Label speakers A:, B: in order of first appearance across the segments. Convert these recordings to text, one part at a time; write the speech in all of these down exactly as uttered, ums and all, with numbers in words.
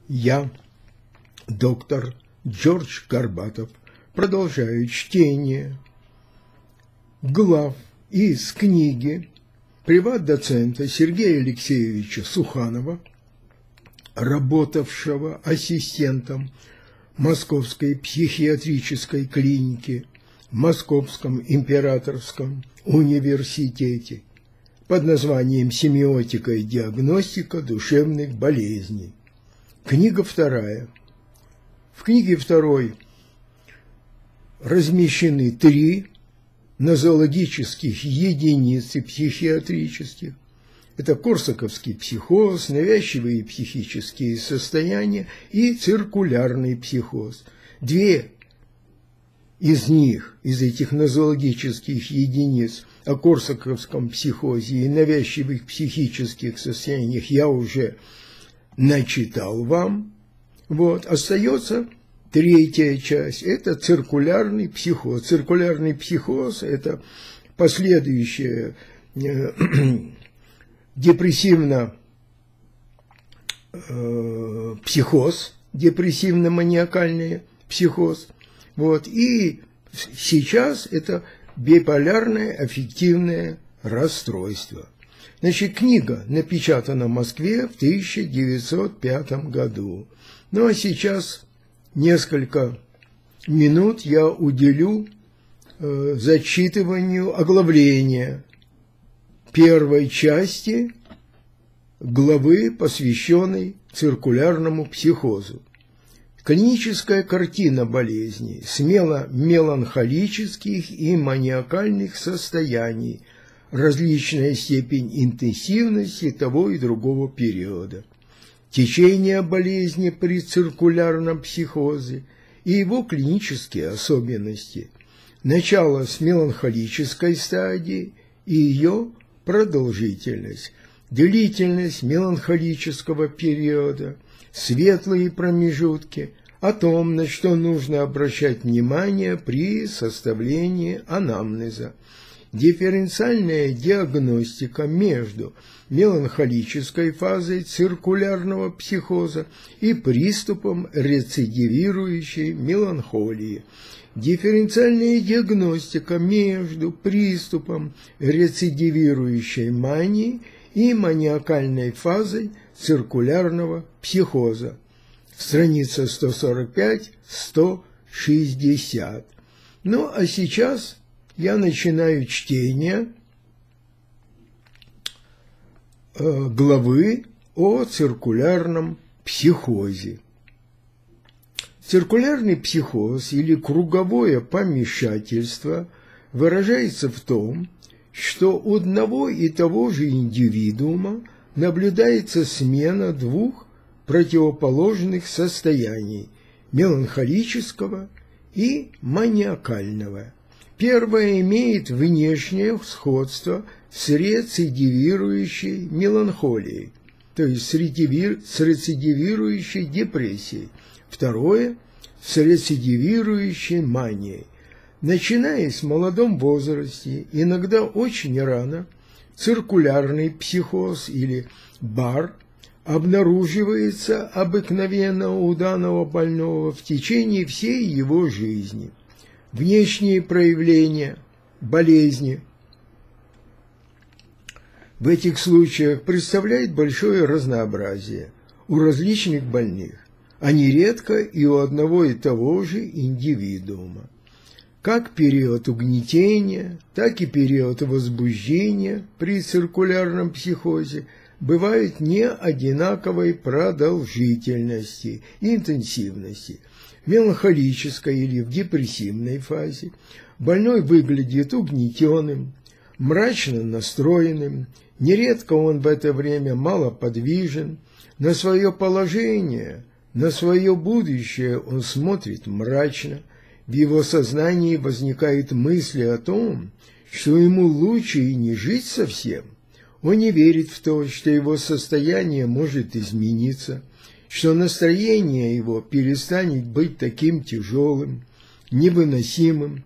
A: Я, доктор Джордж Горбатов, продолжаю чтение глав из книги приват-доцента Сергея Алексеевича Суханова, работавшего ассистентом Московской психиатрической клиники в Московском императорском университете под названием «Семиотика и диагностика душевных болезней». Книга вторая. В книге второй размещены три нозологических единицы психиатрических. Это корсаковский психоз, навязчивые психические состояния и циркулярный психоз. Две из них, из этих нозологических единиц, о корсаковском психозе и навязчивых психических состояниях я уже начитал вам. Вот. Остается третья часть, это циркулярный психоз. Циркулярный психоз – это последующее э, депрессивно э, психоз, депрессивно-маниакальный психоз. Вот. И сейчас это биполярное аффективное расстройство. Значит, книга напечатана в Москве в тысяча девятьсот пятом году. Ну а сейчас несколько минут я уделю э, зачитыванию оглавления первой части главы, посвященной циркулярному психозу. Клиническая картина болезни, смело меланхолических и маниакальных состояний, различная степень интенсивности того и другого периода, течение болезни при циркулярном психозе и его клинические особенности, начало с меланхолической стадии и ее продолжительность, длительность меланхолического периода, светлые промежутки, о том, на что нужно обращать внимание при составлении анамнеза, дифференциальная диагностика между меланхолической фазой циркулярного психоза и приступом рецидивирующей меланхолии, дифференциальная диагностика между приступом рецидивирующей мании и маниакальной фазой циркулярного психоза. Страница сто сорок пять — сто шестьдесят. Ну, а сейчас я начинаю чтение главы о циркулярном психозе. Циркулярный психоз или круговое помешательство выражается в том, что у одного и того же индивидуума наблюдается смена двух противоположных состояний – меланхолического и маниакального. Первое имеет внешнее сходство с рецидивирующей меланхолией, то есть с рецидивирующей депрессией. Второе – с рецидивирующей манией. Начинаясь в молодом возрасте, иногда очень рано, циркулярный психоз или БАР обнаруживается обыкновенно у данного больного в течение всей его жизни. Внешние проявления болезни в этих случаях представляют большое разнообразие у различных больных, а нередко и у одного и того же индивидуума. Как период угнетения, так и период возбуждения при циркулярном психозе бывают не одинаковой продолжительности и интенсивности. В меланхолической или в депрессивной фазе больной выглядит угнетенным, мрачно настроенным, нередко он в это время малоподвижен, на свое положение, на свое будущее он смотрит мрачно. В его сознании возникают мысли о том, что ему лучше и не жить совсем. Он не верит в то, что его состояние может измениться, что настроение его перестанет быть таким тяжелым, невыносимым,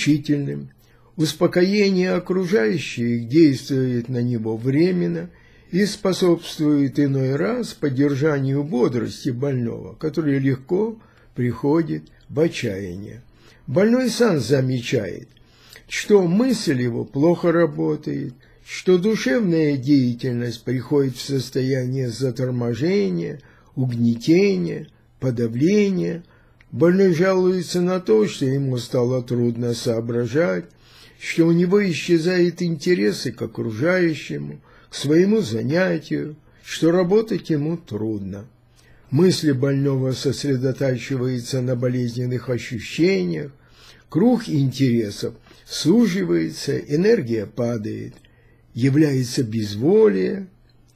A: мучительным. Успокоение окружающих действует на него временно, и способствует иной раз поддержанию бодрости больного, который легко приходит в отчаяние. Больной сам замечает, что мысль его плохо работает, что душевная деятельность приходит в состояние заторможения, угнетения, подавления. Больной жалуется на то, что ему стало трудно соображать, что у него исчезает интерес к окружающему, к своему занятию, что работать ему трудно. Мысли больного сосредотачиваются на болезненных ощущениях, круг интересов суживается, энергия падает, является безволие,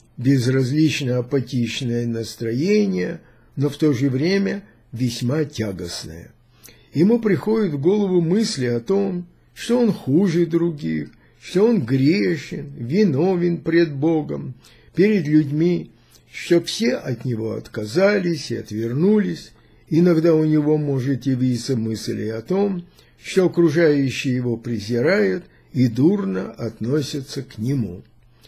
A: безразлично-апатичное настроение, но в то же время весьма тягостное. Ему приходят в голову мысли о том, что он хуже других, что он грешен, виновен пред Богом, перед людьми, что все от него отказались и отвернулись. Иногда у него может явиться мысль о том, что окружающие его презирают и дурно относятся к нему.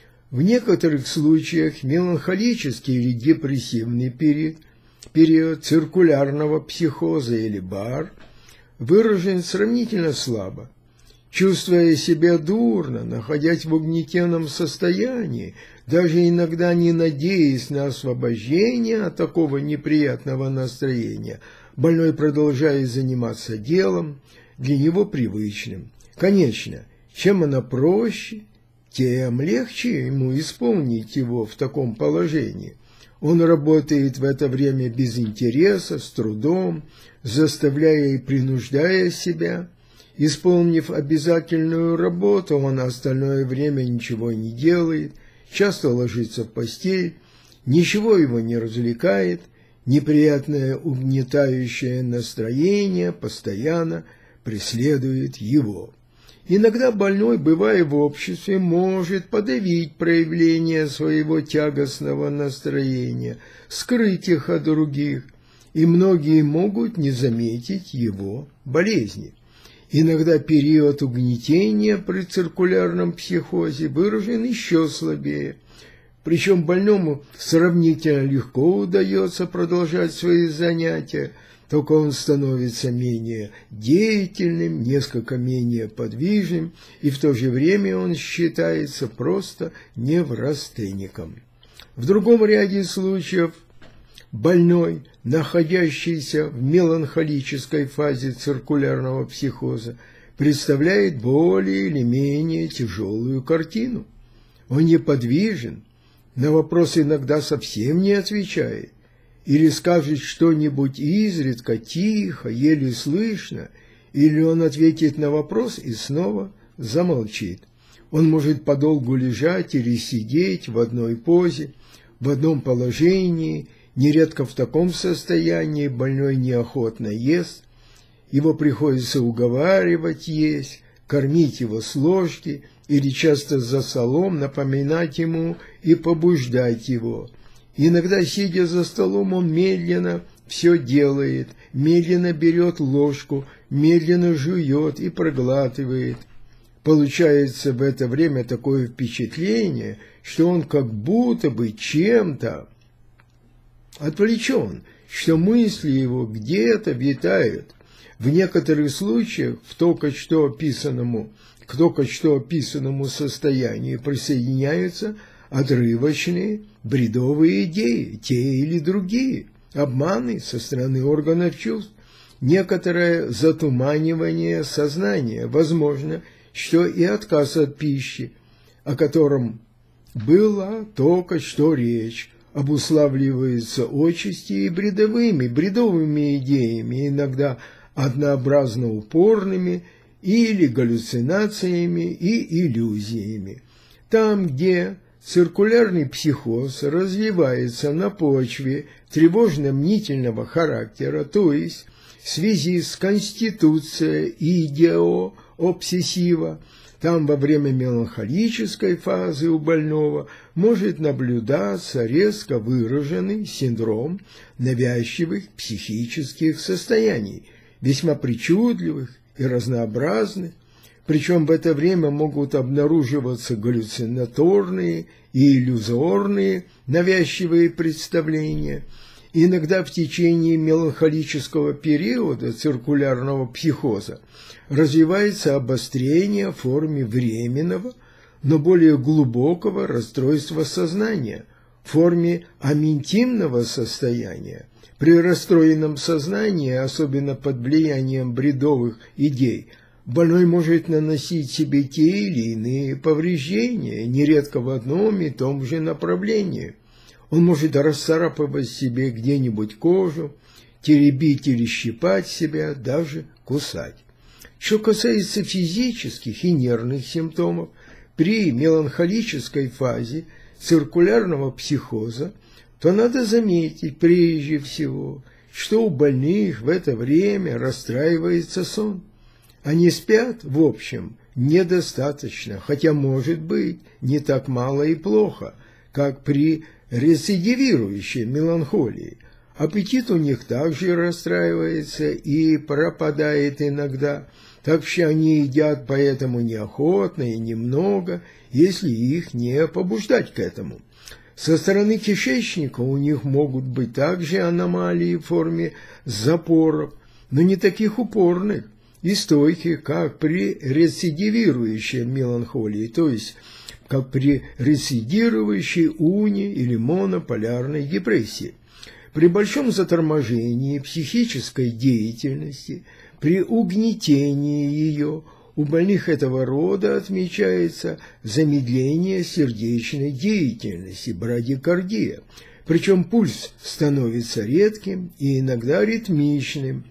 A: В некоторых случаях меланхолический или депрессивный период, период циркулярного психоза или бар выражен сравнительно слабо. Чувствуя себя дурно, находясь в угнетенном состоянии, даже иногда не надеясь на освобождение от такого неприятного настроения, больной продолжает заниматься делом, для него привычным. Конечно, чем оно проще, тем легче ему исполнить его в таком положении. Он работает в это время без интереса, с трудом, заставляя и принуждая себя. Исполнив обязательную работу, он остальное время ничего не делает, часто ложится в постель, ничего его не развлекает, неприятное угнетающее настроение постоянно преследует его. Иногда больной, бывая в обществе, может подавить проявление своего тягостного настроения, скрыть их от других, и многие могут не заметить его болезни. Иногда период угнетения при циркулярном психозе выражен еще слабее, причем больному сравнительно легко удается продолжать свои занятия, только он становится менее деятельным, несколько менее подвижным, и в то же время он считается просто неврастенником. В другом ряде случаев больной, находящийся в меланхолической фазе циркулярного психоза, представляет более или менее тяжелую картину. Он неподвижен, на вопросы иногда совсем не отвечает, или скажет что-нибудь изредка, тихо, еле слышно, или он ответит на вопрос и снова замолчит. Он может подолгу лежать или сидеть в одной позе, в одном положении. Нередко в таком состоянии больной неохотно ест, его приходится уговаривать есть, кормить его с ложки или часто за столом напоминать ему и побуждать его. Иногда, сидя за столом, он медленно все делает, медленно берет ложку, медленно жует и проглатывает. Получается в это время такое впечатление, что он как будто бы чем-то отвлечен, что мысли его где-то витают. В некоторых случаях в только что описанному, к только что описанному состоянию присоединяются отрывочные бредовые идеи, те или другие, обманы со стороны органов чувств, некоторое затуманивание сознания, возможно, что и отказ от пищи, о котором была только что речь, обуславливается отчасти и бредовыми, бредовыми идеями, иногда однообразно упорными, или галлюцинациями и иллюзиями. Там, где циркулярный психоз развивается на почве тревожно-мнительного характера, то есть в связи с конституцией идео-обсессива, там во время меланхолической фазы у больного может наблюдаться резко выраженный синдром навязчивых психических состояний, весьма причудливых и разнообразных. Причем в это время могут обнаруживаться галлюцинаторные и иллюзорные навязчивые представления. Иногда в течение меланхолического периода циркулярного психоза развивается обострение в форме временного, но более глубокого расстройства сознания, в форме аментимного состояния. При расстроенном сознании, особенно под влиянием бредовых идей, больной может наносить себе те или иные повреждения, нередко в одном и том же направлении. Он может расцарапывать себе где-нибудь кожу, теребить или щипать себя, даже кусать. Что касается физических и нервных симптомов, при меланхолической фазе циркулярного психоза, то надо заметить прежде всего, что у больных в это время расстраивается сон. Они спят, в общем, недостаточно, хотя, может быть, не так мало и плохо, как при рецидивирующей меланхолии. Аппетит у них также расстраивается и пропадает иногда, так что они едят поэтому неохотно и немного, если их не побуждать к этому. Со стороны кишечника у них могут быть также аномалии в форме запоров, но не таких упорных и стойких, как при рецидивирующей меланхолии, то есть как при рецидирующей уни или монополярной депрессии. При большом заторможении психической деятельности, при угнетении ее, у больных этого рода отмечается замедление сердечной деятельности, брадикардия, причем пульс становится редким и иногда ритмичным.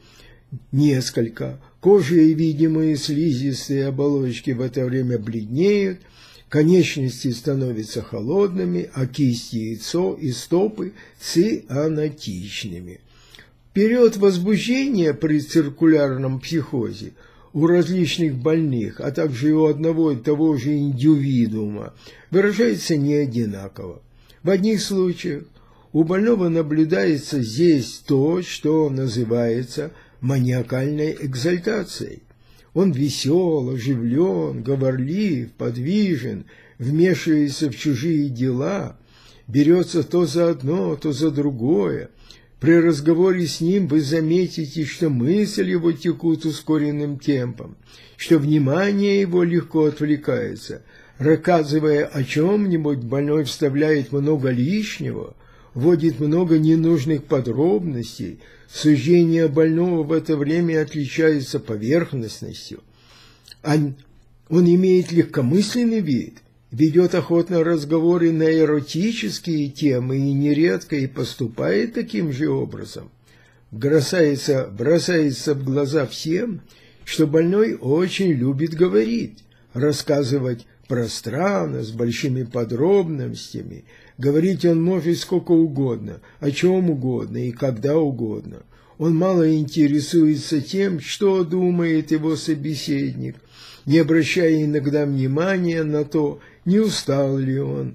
A: Несколько. Кожа и видимые слизистые оболочки в это время бледнеют, конечности становятся холодными, а кисти и стопы цианотичными. Период возбуждения при циркулярном психозе у различных больных, а также и у одного и того же индивидуума, выражается не одинаково. В одних случаях у больного наблюдается здесь то, что называется маниакальной экзальтацией. Он весел, оживлен, говорлив, подвижен, вмешивается в чужие дела, берется то за одно, то за другое. При разговоре с ним вы заметите, что мысли его текут ускоренным темпом, что внимание его легко отвлекается. Рассказывая о чем-нибудь, больной вставляет много лишнего, вводит много ненужных подробностей. Суждение больного в это время отличается поверхностностью. Он, он имеет легкомысленный вид, ведет охотно разговоры на эротические темы и нередко и поступает таким же образом. Бросается, бросается в глаза всем, что больной очень любит говорить, рассказывать пространно, с большими подробностями. Говорить он может сколько угодно, о чем угодно и когда угодно. Он мало интересуется тем, что думает его собеседник, не обращая иногда внимания на то, не устал ли он,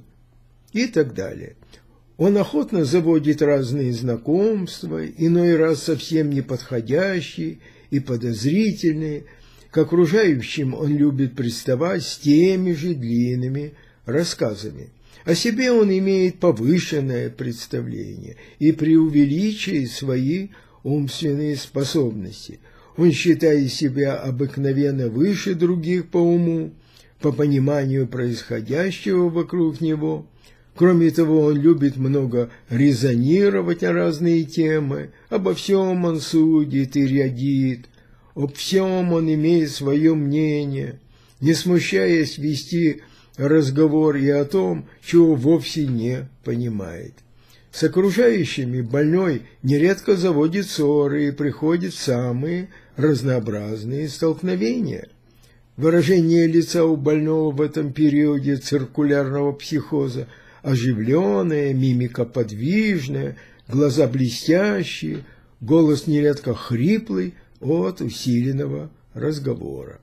A: и так далее. Он охотно заводит разные знакомства, иной раз совсем неподходящие и подозрительные. К окружающим он любит приставать с теми же длинными рассказами. О себе он имеет повышенное представление и преувеличивает свои умственные способности. Он считает себя обыкновенно выше других по уму, по пониманию происходящего вокруг него. Кроме того, он любит много резонировать на разные темы, обо всем он судит и рядит, об всем он имеет свое мнение, не смущаясь вести разговор и о том, чего вовсе не понимает. С окружающими больной нередко заводит ссоры и приходит в самые разнообразные столкновения. Выражение лица у больного в этом периоде циркулярного психоза оживленное, мимика подвижная, глаза блестящие, голос нередко хриплый от усиленного разговора.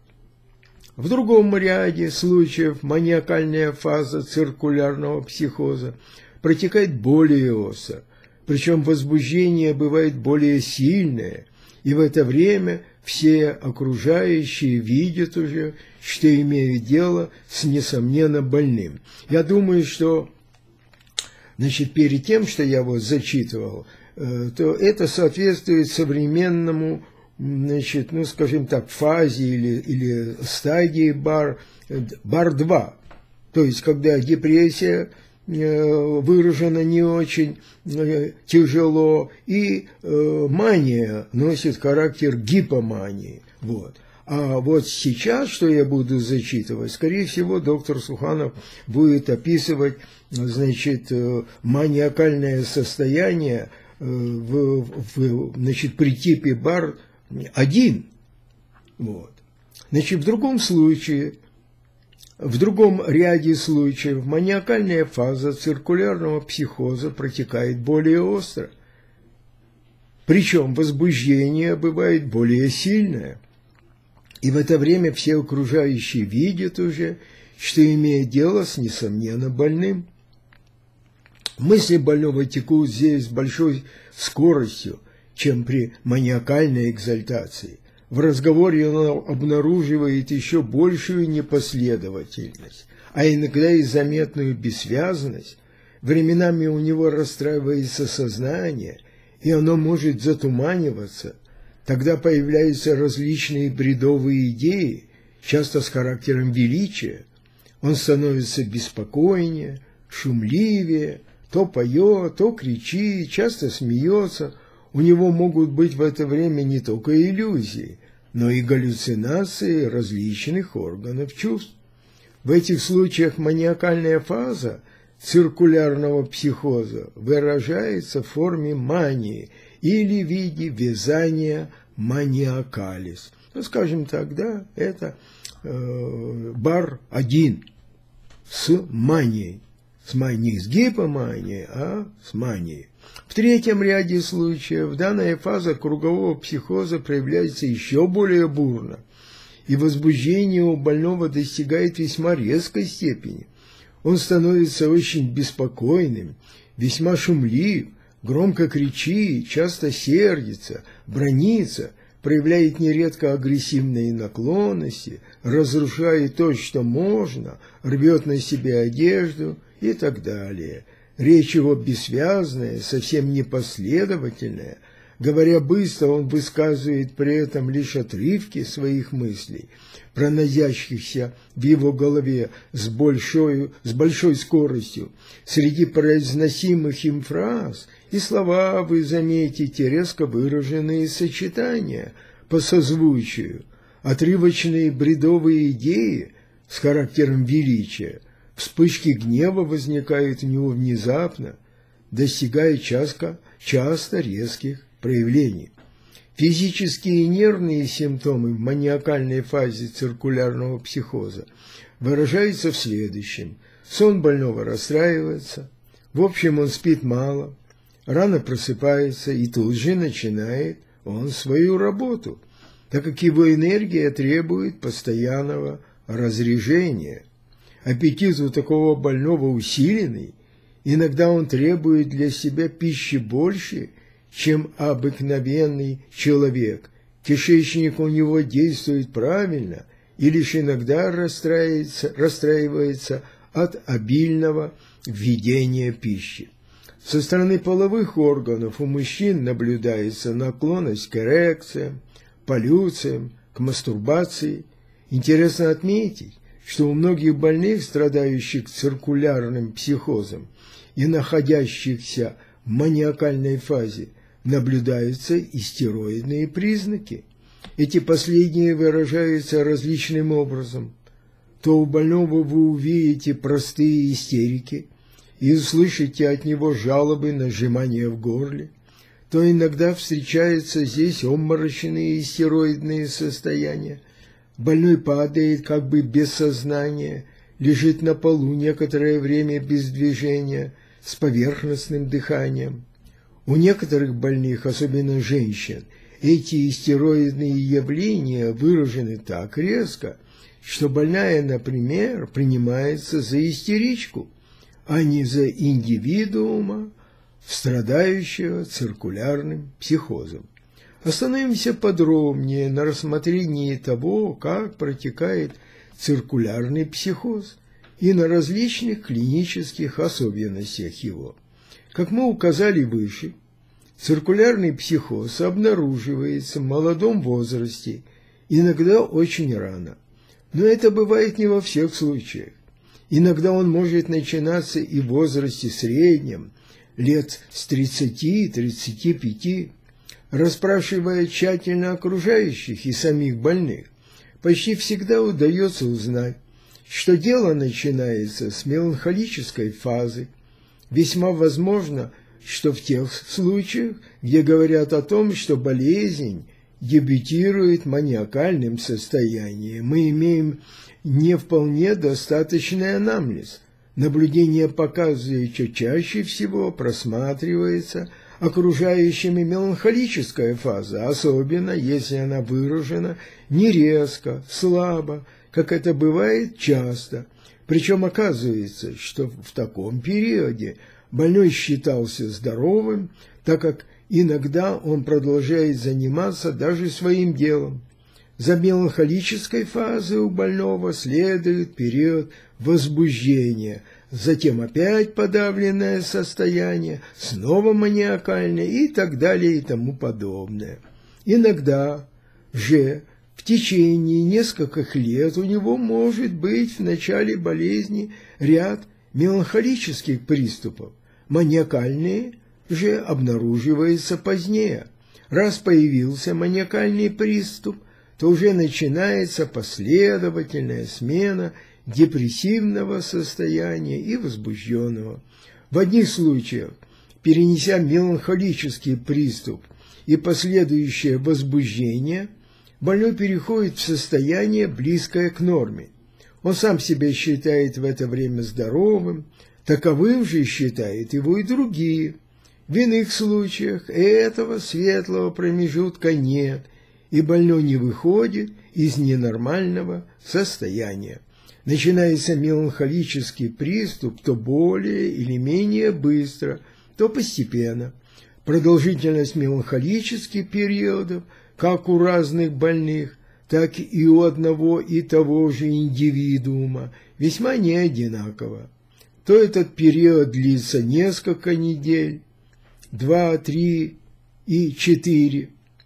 A: В другом ряде случаев маниакальная фаза циркулярного психоза протекает более остро, причем возбуждение бывает более сильное, и в это время все окружающие видят уже, что имеют дело с несомненно больным. Я думаю, что, значит, перед тем, что я вот зачитывал, то это соответствует современному, значит, ну, скажем так, фазе или, или стадии бар, бар два. То есть, когда депрессия выражена не очень тяжело, и мания носит характер гипомании. Вот. А вот сейчас, что я буду зачитывать, скорее всего, доктор Суханов будет описывать, значит, маниакальное состояние в, в, значит, при типе бар один. Вот. Значит, в другом случае, в другом ряде случаев маниакальная фаза циркулярного психоза протекает более остро. Причем возбуждение бывает более сильное. И в это время все окружающие видят уже, что имеет дело с несомненно больным. Мысли больного текут здесь с большой скоростью, чем при маниакальной экзальтации. В разговоре он обнаруживает еще большую непоследовательность, а иногда и заметную бессвязность. Временами у него расстраивается сознание, и оно может затуманиваться. Тогда появляются различные бредовые идеи, часто с характером величия. Он становится беспокойнее, шумливее, то поет, то кричит, часто смеется. У него могут быть в это время не только иллюзии, но и галлюцинации различных органов чувств. В этих случаях маниакальная фаза циркулярного психоза выражается в форме мании или в виде вязания маниакалис. Ну, скажем так, да, это э, бар один с манией. С манией, с гипоманией, а с манией. В третьем ряде случаев данная фаза кругового психоза проявляется еще более бурно, и возбуждение у больного достигает весьма резкой степени. Он становится очень беспокойным, весьма шумлив, громко кричит, часто сердится, бранится, проявляет нередко агрессивные наклонности, разрушает то, что можно, рвет на себе одежду и так далее. Речь его бессвязная, совсем непоследовательная. Говоря быстро, он высказывает при этом лишь отрывки своих мыслей, проносящихся в его голове с большой, с большой скоростью. Среди произносимых им фраз и слова вы заметите резко выраженные сочетания по созвучию, отрывочные бредовые идеи с характером величия. Вспышки гнева возникают у него внезапно, достигая часто, часто резких проявлений. Физические и нервные симптомы в маниакальной фазе циркулярного психоза выражаются в следующем. Сон больного расстраивается, в общем, он спит мало, рано просыпается и тут же начинает он свою работу, так как его энергия требует постоянного разряжения. Аппетит у такого больного усиленный, иногда он требует для себя пищи больше, чем обыкновенный человек. Кишечник у него действует правильно и лишь иногда расстраивается, расстраивается от обильного введения пищи. Со стороны половых органов у мужчин наблюдается наклонность к эрекциям, полюциям, к мастурбации. Интересно отметить, что у многих больных, страдающих циркулярным психозом и находящихся в маниакальной фазе, наблюдаются истероидные признаки. Эти последние выражаются различным образом. То у больного вы увидите простые истерики и услышите от него жалобы на сжимание в горле, то иногда встречаются здесь обморочные истероидные состояния. Больной падает как бы без сознания, лежит на полу некоторое время без движения, с поверхностным дыханием. У некоторых больных, особенно женщин, эти истероидные явления выражены так резко, что больная, например, принимается за истеричку, а не за индивидуума, страдающего циркулярным психозом. Остановимся подробнее на рассмотрении того, как протекает циркулярный психоз и на различных клинических особенностях его. Как мы указали выше, циркулярный психоз обнаруживается в молодом возрасте, иногда очень рано. Но это бывает не во всех случаях. Иногда он может начинаться и в возрасте среднем, лет с тридцати-тридцати пяти. Расспрашивая тщательно окружающих и самих больных, почти всегда удается узнать, что дело начинается с меланхолической фазы. Весьма возможно, что в тех случаях, где говорят о том, что болезнь дебютирует маниакальным состоянием, мы имеем не вполне достаточный анамнез. Наблюдение показывает, что чаще всего просматривается окружающими меланхолическая фаза, особенно если она выражена не резко, слабо, как это бывает часто. Причем оказывается, что в таком периоде больной считался здоровым, так как иногда он продолжает заниматься даже своим делом. За меланхолической фазой у больного следует период возбуждения, затем опять подавленное состояние, снова маниакальное и так далее и тому подобное. Иногда же в течение нескольких лет у него может быть в начале болезни ряд меланхолических приступов. Маниакальные же обнаруживаются позднее. Раз появился маниакальный приступ, то уже начинается последовательная смена депрессивного состояния и возбужденного. В одних случаях, перенеся меланхолический приступ и последующее возбуждение, больной переходит в состояние, близкое к норме. Он сам себя считает в это время здоровым, таковым же считают его и другие. В иных случаях этого светлого промежутка нет, и больной не выходит из ненормального состояния. Начинается меланхолический приступ то более или менее быстро, то постепенно. Продолжительность меланхолических периодов, как у разных больных, так и у одного и того же индивидуума, весьма не одинакова. То этот период длится несколько недель, два, три и четыре,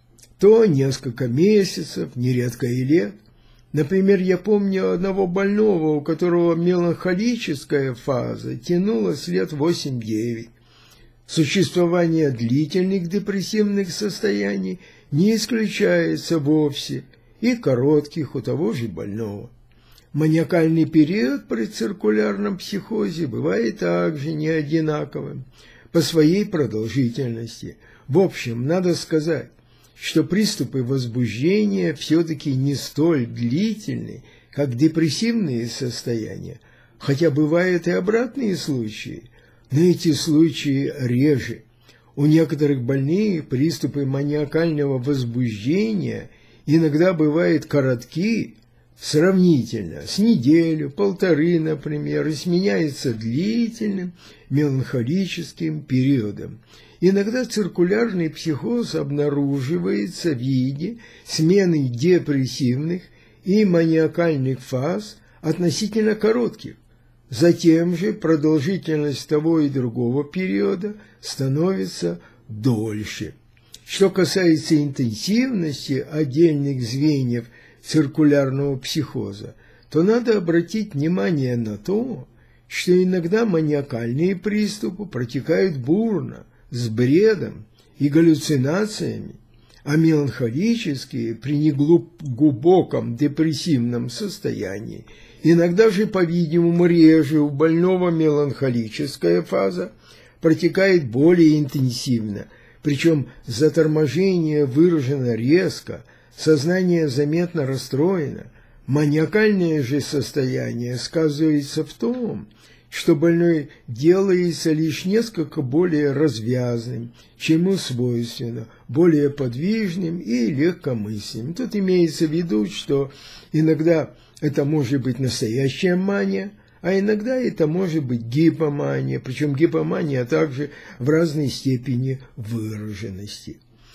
A: то несколько месяцев, нередко и лет. Например, я помню одного больного, у которого меланхолическая фаза тянулась лет восемь-девять. Существование длительных депрессивных состояний не исключается вовсе, и коротких у того же больного. Маниакальный период при циркулярном психозе бывает также не одинаковым по своей продолжительности. В общем, надо сказать, что приступы возбуждения все-таки не столь длительны, как депрессивные состояния, хотя бывают и обратные случаи, но эти случаи реже. У некоторых больных приступы маниакального возбуждения иногда бывают коротки, сравнительно с неделю, полторы, например, и сменяется длительным меланхолическим периодом. Иногда циркулярный психоз обнаруживается в виде смены депрессивных и маниакальных фаз относительно коротких. Затем же продолжительность того и другого периода становится дольше. Что касается интенсивности отдельных звеньев циркулярного психоза, то надо обратить внимание на то, что иногда маниакальные приступы протекают бурно, с бредом и галлюцинациями, а меланхолические при неглубоком депрессивном состоянии иногда же, по-видимому, реже у больного меланхолическая фаза протекает более интенсивно, причем заторможение выражено резко, сознание заметно расстроено. Маниакальное же состояние сказывается в том, что больной делается лишь несколько более развязным, чем ему свойственно, более подвижным и легкомысленным. Тут имеется в виду, что иногда это может быть настоящая мания, а иногда это может быть гипомания, причем гипомания также в разной степени выраженности.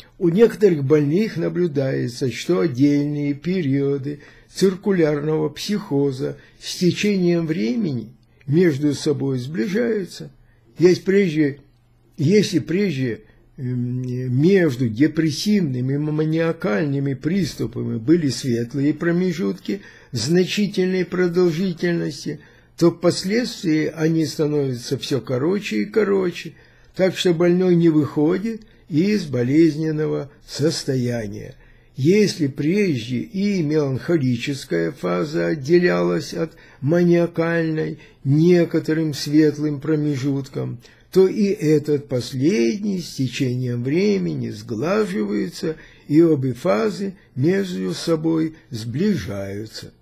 A: У некоторых больных наблюдается, что отдельные периоды циркулярного психоза с течением времени между собой сближаются. Есть прежде, если прежде между депрессивными и маниакальными приступами были светлые промежутки значительной продолжительности, то впоследствии они становятся все короче и короче, так что больной не выходит из болезненного состояния. Если прежде и меланхолическая фаза отделялась от маниакальной некоторым светлым промежутком, то и этот последний с течением времени сглаживается, и обе фазы между собой сближаются.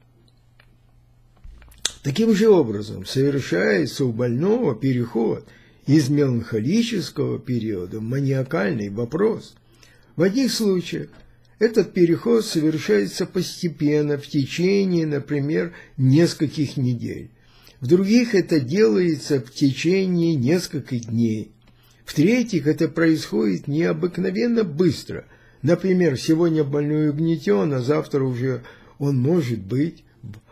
A: Таким же образом совершается у больного переход из меланхолического периода в маниакальный вопрос. В одних случаях этот переход совершается постепенно в течение, например, нескольких недель. В других это делается в течение нескольких дней. В-третьих, это происходит необыкновенно быстро. Например, сегодня больной угнетен, а завтра уже он может быть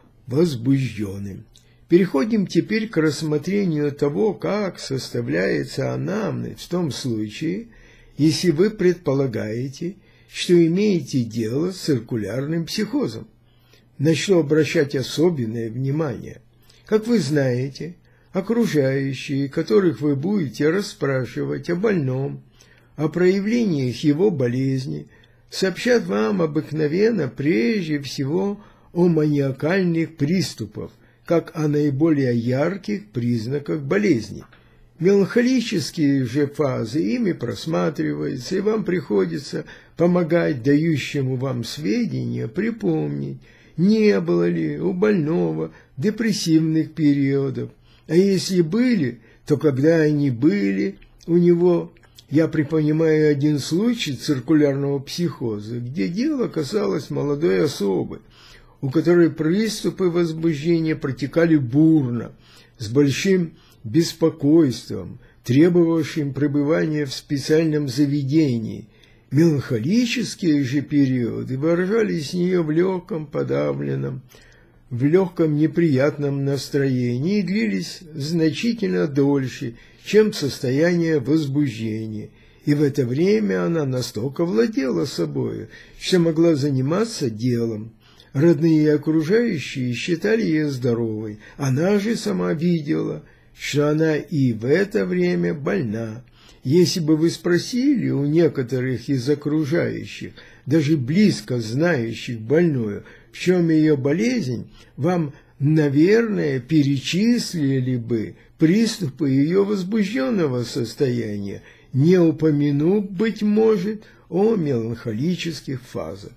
A: возбужденным. Переходим теперь к рассмотрению того, как составляется анамнез в том случае, если вы предполагаете, что имеете дело с циркулярным психозом, на что обращать особенное внимание. Как вы знаете, окружающие, которых вы будете расспрашивать о больном, о проявлениях его болезни, сообщат вам обыкновенно прежде всего о маниакальных приступах, как о наиболее ярких признаках болезни. Меланхолические же фазы ими просматриваются, и вам приходится помогать дающему вам сведения припомнить, не было ли у больного депрессивных периодов, а если были, то когда они были у него. Я припоминаю один случай циркулярного психоза, где дело касалось молодой особы, у которой приступы возбуждения протекали бурно, с большим беспокойством, требовавшим пребывания в специальном заведении. Меланхолические же периоды выражались у нее в легком подавленном, в легком неприятном настроении и длились значительно дольше, чем состояние возбуждения. И в это время она настолько владела собой, что могла заниматься делом. Родные и окружающие считали ее здоровой. Она же сама видела, что она и в это время больна. Если бы вы спросили у некоторых из окружающих, даже близко знающих больную, в чем ее болезнь, вам, наверное, перечислили бы приступы ее возбужденного состояния, не упомянув, быть может, о меланхолических фазах.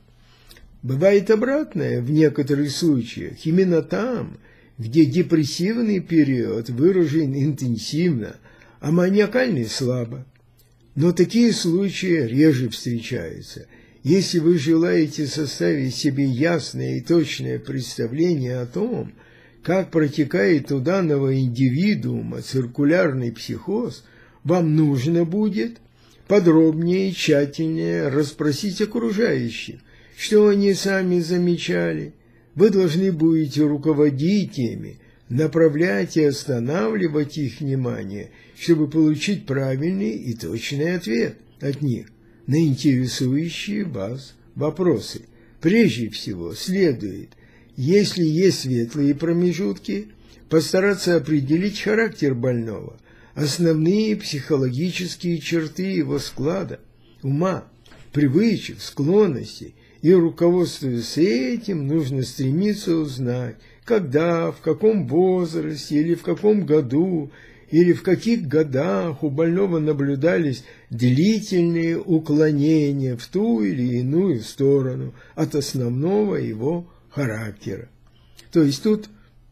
A: Бывает обратное в некоторых случаях, именно там, где депрессивный период выражен интенсивно, а маниакальный слабо. Но такие случаи реже встречаются. Если вы желаете составить себе ясное и точное представление о том, как протекает у данного индивидуума циркулярный психоз, вам нужно будет подробнее и тщательнее расспросить окружающих, что они сами замечали. Вы должны будете руководить ими, направлять и останавливать их внимание, чтобы получить правильный и точный ответ от них на интересующие вас вопросы. Прежде всего, следует, если есть светлые промежутки, постараться определить характер больного, основные психологические черты его склада, ума, привычек, склонностей, и, руководствуясь этим, нужно стремиться узнать, когда, в каком возрасте или в каком году, или в каких годах у больного наблюдались длительные уклонения в ту или иную сторону от основного его характера. То есть тут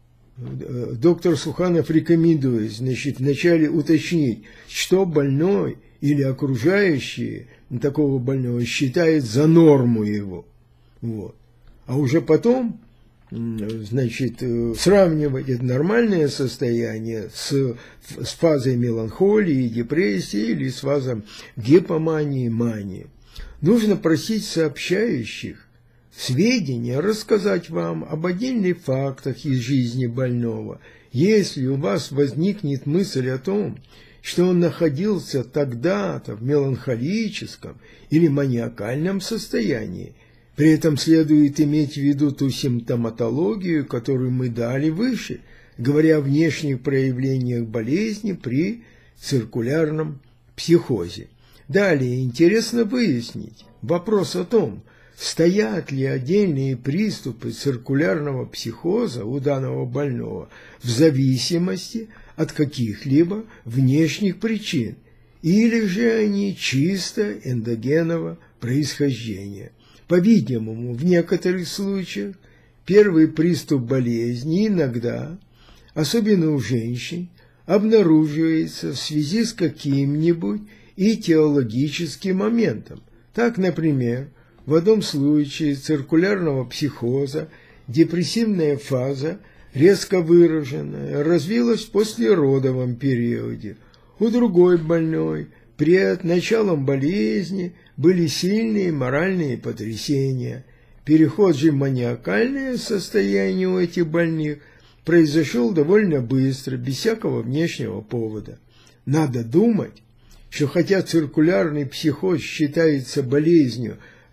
A: доктор Суханов рекомендует, значит, вначале уточнить, что больной или окружающие такого больного считают за норму его. Вот. А уже потом, значит, сравнивать это нормальное состояние с, с фазой меланхолии, депрессии или с фазой гипомании, мании. нужно просить сообщающих сведения рассказать вам об отдельных фактах из жизни больного. Если у вас возникнет мысль о том, что он находился тогда-то в меланхолическом или маниакальном состоянии, при этом следует иметь в виду ту симптоматологию, которую мы дали выше, говоря о внешних проявлениях болезни при циркулярном психозе. Далее интересно выяснить вопрос о том, стоят ли отдельные приступы циркулярного психоза у данного больного в зависимости от каких-либо внешних причин, или же они чисто эндогенного происхождения. По-видимому, в некоторых случаях первый приступ болезни иногда, особенно у женщин, обнаруживается в связи с каким-нибудь этиологическим моментом. Так, например, в одном случае циркулярного психоза депрессивная фаза, резко выраженная, развилась в послеродовом периоде. У другой больной перед началом болезни были сильные моральные потрясения. Переход же в маниакальное состояние у этих больных произошел довольно быстро, без всякого внешнего повода. Надо думать, что хотя циркулярный психоз считается болезнью,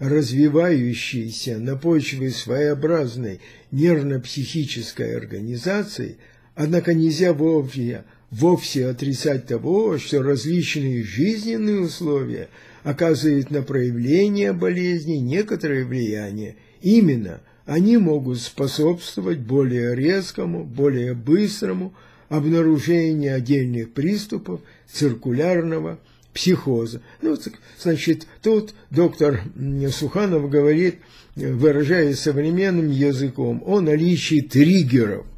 A: развивающейся на почве своеобразной нервно-психической организации, однако нельзя вовсе, вовсе отрицать того, что различные жизненные условия оказывают на проявление болезни некоторое влияние. Именно они могут способствовать более резкому, более быстрому обнаружению отдельных приступов циркулярного психоза. Ну, значит, тут доктор Суханов говорит, выражаясь современным языком, о наличии триггеров,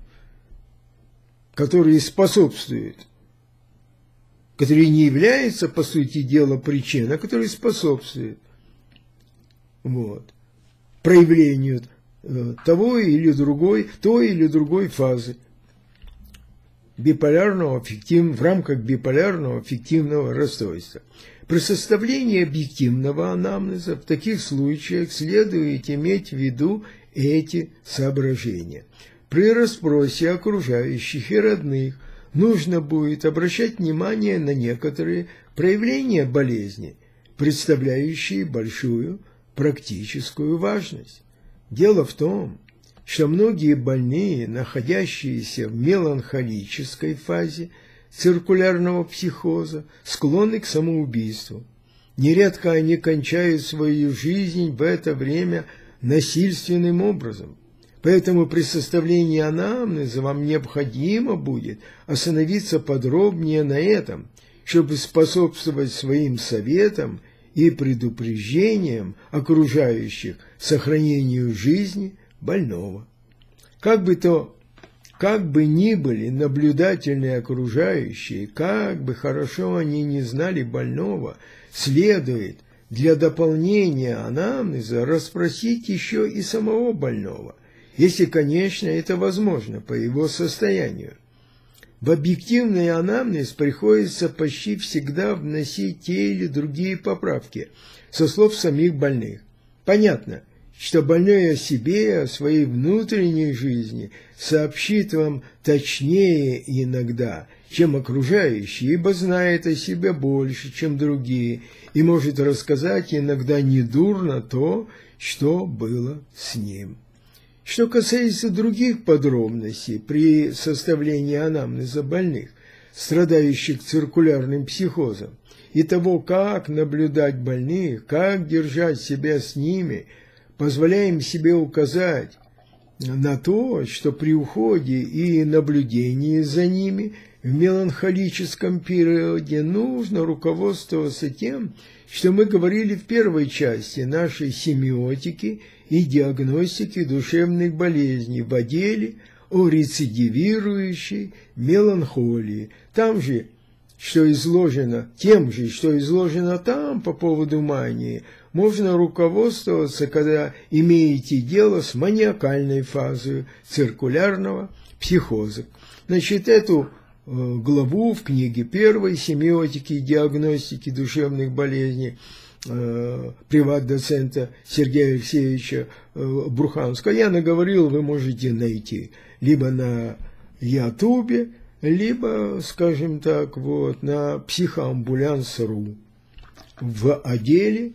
A: которые способствуют, которые не являются, по сути дела, причиной, а которые способствуют вот, проявлению того или другой, той или другой фазы биполярного аффективного, в рамках биполярного аффективного расстройства. При составлении объективного анамнеза в таких случаях следует иметь в виду эти соображения. При расспросе окружающих и родных нужно будет обращать внимание на некоторые проявления болезни, представляющие большую практическую важность. Дело в том, что многие больные, находящиеся в меланхолической фазе циркулярного психоза, склонны к самоубийству. Нередко они кончают свою жизнь в это время насильственным образом. Поэтому при составлении анамнеза вам необходимо будет остановиться подробнее на этом, чтобы способствовать своим советам и предупреждениям окружающих сохранению жизни больного. Как бы то, как бы ни были наблюдательные окружающие, как бы хорошо они не знали больного, следует для дополнения анамнеза расспросить еще и самого больного, если, конечно, это возможно по его состоянию. В объективный анамнез приходится почти всегда вносить те или другие поправки со слов самих больных. Понятно, что больной о себе, о своей внутренней жизни сообщит вам точнее иногда, чем окружающие, ибо знает о себе больше, чем другие, и может рассказать иногда недурно то, что было с ним. Что касается других подробностей при составлении анамнеза больных, страдающих циркулярным психозом, и того, как наблюдать больных, как держать себя с ними, позволяем себе указать на то, что при уходе и наблюдении за ними в меланхолическом периоде нужно руководствоваться тем, что мы говорили в первой части нашей семиотики и диагностики душевных болезней в отделе о рецидивирующей меланхолии. Там же, что изложено, тем же, что изложено там по поводу мании, можно руководствоваться, когда имеете дело с маниакальной фазой циркулярного психоза. Значит, эту главу в книге первой «Семиотики и диагностики душевных болезней» э, приват-доцента Сергея Алексеевича э, Бурханского, я наговорил, вы можете найти либо на Ютубе, либо, скажем так, вот, на психоамбулянс точка ру в отделе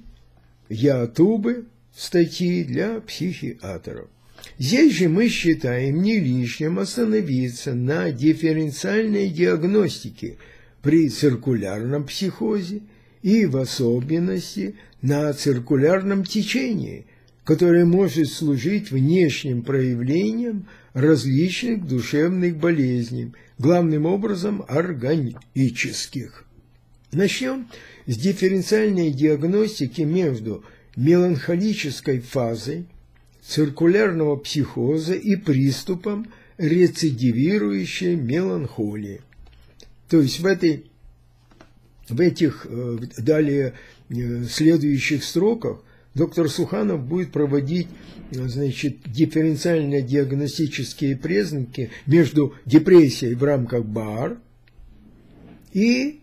A: Ютубы статьи для психиатров. Здесь же мы считаем не лишним остановиться на дифференциальной диагностике при циркулярном психозе и в особенности на циркулярном течении, которое может служить внешним проявлением различных душевных болезней, главным образом органических. Начнем с дифференциальной диагностики между меланхолической фазой циркулярного психоза и приступом рецидивирующей меланхолии. То есть в, этой, в этих далее следующих строках доктор Суханов будет проводить, значит, дифференциально-диагностические признаки между депрессией в рамках БАР и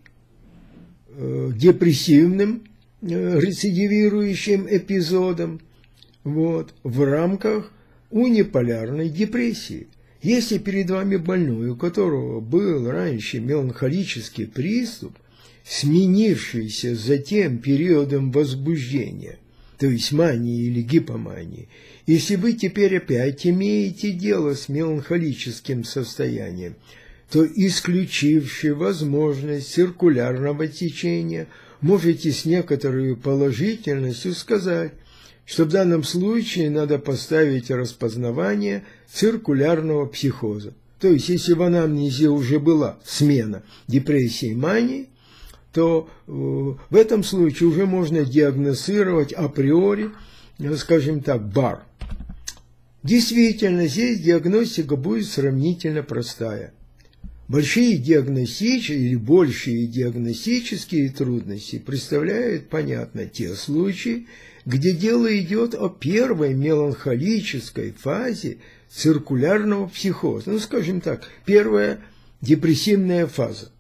A: э, депрессивным э, рецидивирующим эпизодом вот, в рамках униполярной депрессии. Если перед вами больной, у которого был раньше меланхолический приступ, сменившийся затем периодом возбуждения, то есть мании или гипомании, если вы теперь опять имеете дело с меланхолическим состоянием, то, исключивши возможность циркулярного течения, можете с некоторой положительностью сказать, что в данном случае надо поставить распознавание циркулярного психоза. То есть, если в анамнезе уже была смена депрессии и мании, то э, в этом случае уже можно диагностировать априори, скажем так, БАР. Действительно, здесь диагностика будет сравнительно простая. Большие диагностические или большие диагностические трудности представляют, понятно, те случаи, где дело идет о первой меланхолической фазе циркулярного психоза. Ну, скажем так, первая депрессивная фаза.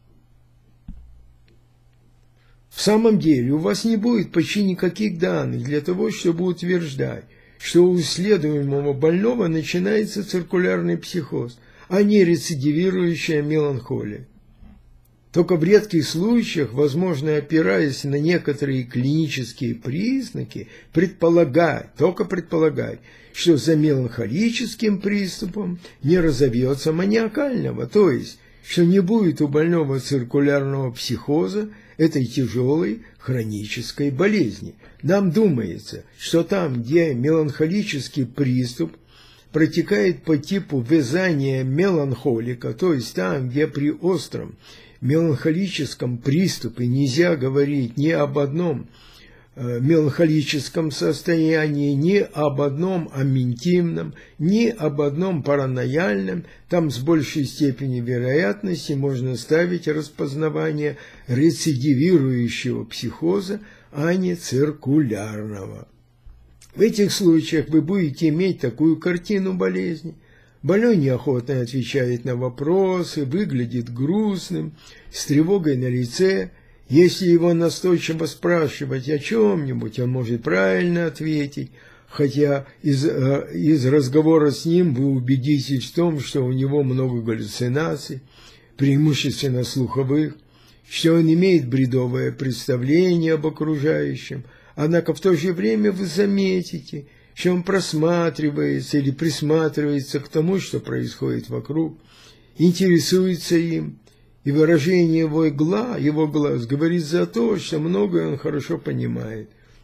A: В самом деле у вас не будет почти никаких данных для того, чтобы утверждать, что у исследуемого больного начинается циркулярный психоз, а не рецидивирующая меланхолия. Только в редких случаях, возможно, опираясь на некоторые клинические признаки, предполагать, только предполагать, что за меланхолическим приступом не разовьется маниакального, то есть, что не будет у больного циркулярного психоза, этой тяжелой хронической болезни. Нам думается, что там, где меланхолический приступ протекает по типу вязания меланхолика, то есть там, где при остром меланхолическом приступе нельзя говорить ни об одном э, меланхолическом состоянии, ни об одном аментивном, ни об одном паранояльном, там с большей степенью вероятности можно ставить распознавание рецидивирующего психоза, а не циркулярного. В этих случаях вы будете иметь такую картину болезни. Больной неохотно отвечает на вопросы, выглядит грустным, с тревогой на лице. Если его настойчиво спрашивать о чем-нибудь, он может правильно ответить, хотя из, из разговора с ним вы убедитесь в том, что у него много галлюцинаций, преимущественно слуховых, что он имеет бредовое представление об окружающем, однако в то же время вы заметите, что он просматривается или присматривается к тому, что происходит вокруг, интересуется им, и выражение его гла, его глаз говорит за то, что многое он хорошо понимает.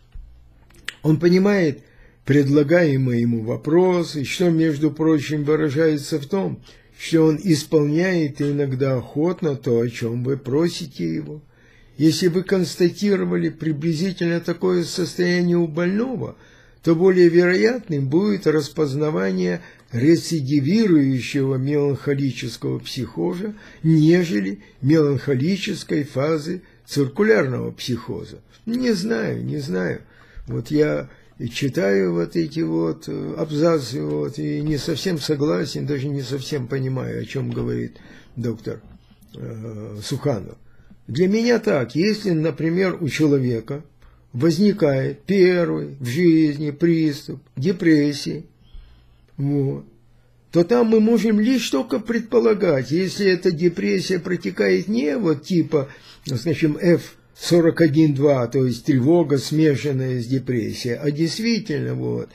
A: Он понимает предлагаемые ему вопросы, что, между прочим, выражается в том, что он исполняет иногда охотно то, о чем вы просите его. Если вы констатировали приблизительно такое состояние у больного, то более вероятным будет распознавание рецидивирующего меланхолического психоза, нежели меланхолической фазы циркулярного психоза. Не знаю, не знаю. Вот я читаю вот эти вот абзацы вот, и не совсем согласен, даже не совсем понимаю, о чем говорит доктор э, Суханов. Для меня так, если, например, у человека возникает первый в жизни приступ депрессии, вот, то там мы можем лишь только предполагать, если эта депрессия протекает не вот типа, скажем, эф сорок один два, то есть тревога, смешанная с депрессией, а действительно вот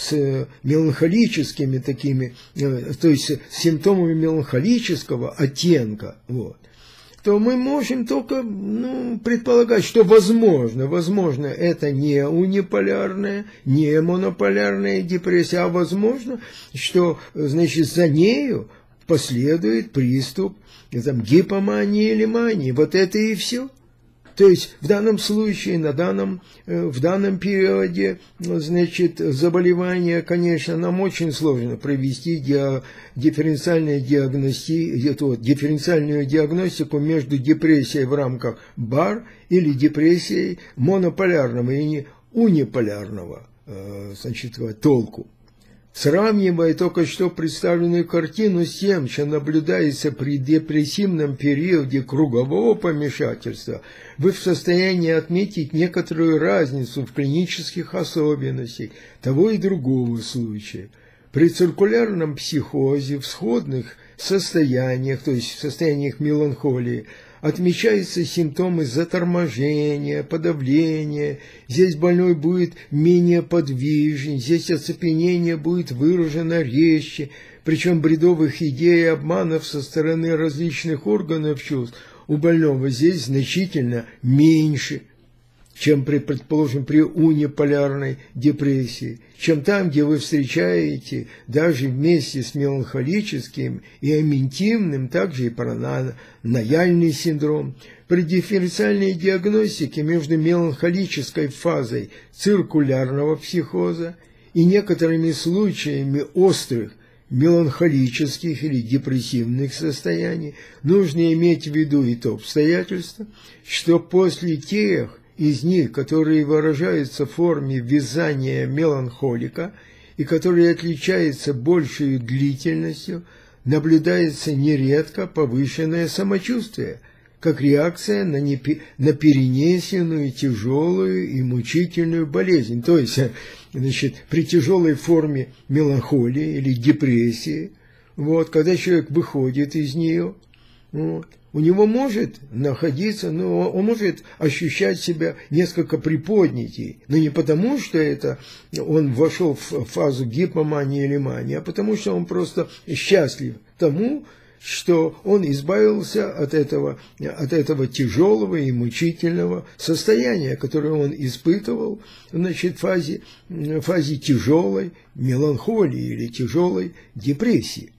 A: с меланхолическими такими, то есть с симптомами меланхолического оттенка, вот, то мы можем только, ну, предполагать, что возможно, возможно, это не униполярная, не монополярная депрессия, а возможно, что, значит, за нею последует приступ там, гипомании или мании. Вот это и все. То есть в данном случае, на данном, в данном периоде, значит, заболевания, конечно, нам очень сложно провести диа, дифференциальную, диагности, эту, дифференциальную диагностику между депрессией в рамках бар или депрессией монополярного и униполярного, значит, толку. Сравнивая только что представленную картину с тем, что наблюдается при депрессивном периоде кругового помешательства, вы в состоянии отметить некоторую разницу в клинических особенностях того и другого случая. При циркулярном психозе в сходных состояниях, то есть в состояниях меланхолии, отмечаются симптомы заторможения, подавления, здесь больной будет менее подвижен, здесь оцепенение будет выражено резче, причем бредовых идей и обманов со стороны различных органов чувств у больного здесь значительно меньше, чем, при, предположим, при униполярной депрессии, чем там, где вы встречаете даже вместе с меланхолическим и аментивным, также и паранояльный синдром. При дифференциальной диагностике между меланхолической фазой циркулярного психоза и некоторыми случаями острых меланхолических или депрессивных состояний нужно иметь в виду и то обстоятельство, что после тех из них, которые выражаются в форме вязания меланхолика и которые отличаются большей длительностью, наблюдается нередко повышенное самочувствие, как реакция на, непи- на перенесенную тяжелую и мучительную болезнь. То есть, значит, при тяжелой форме меланхолии или депрессии, вот, когда человек выходит из нее, вот, у него может находиться, ну, он может ощущать себя несколько приподнятей, но не потому, что это он вошел в фазу гипомании или мании, а потому, что он просто счастлив тому, что он избавился от этого, от этого тяжелого и мучительного состояния, которое он испытывал, значит, в фазе, в фазе тяжелой меланхолии или тяжелой депрессии.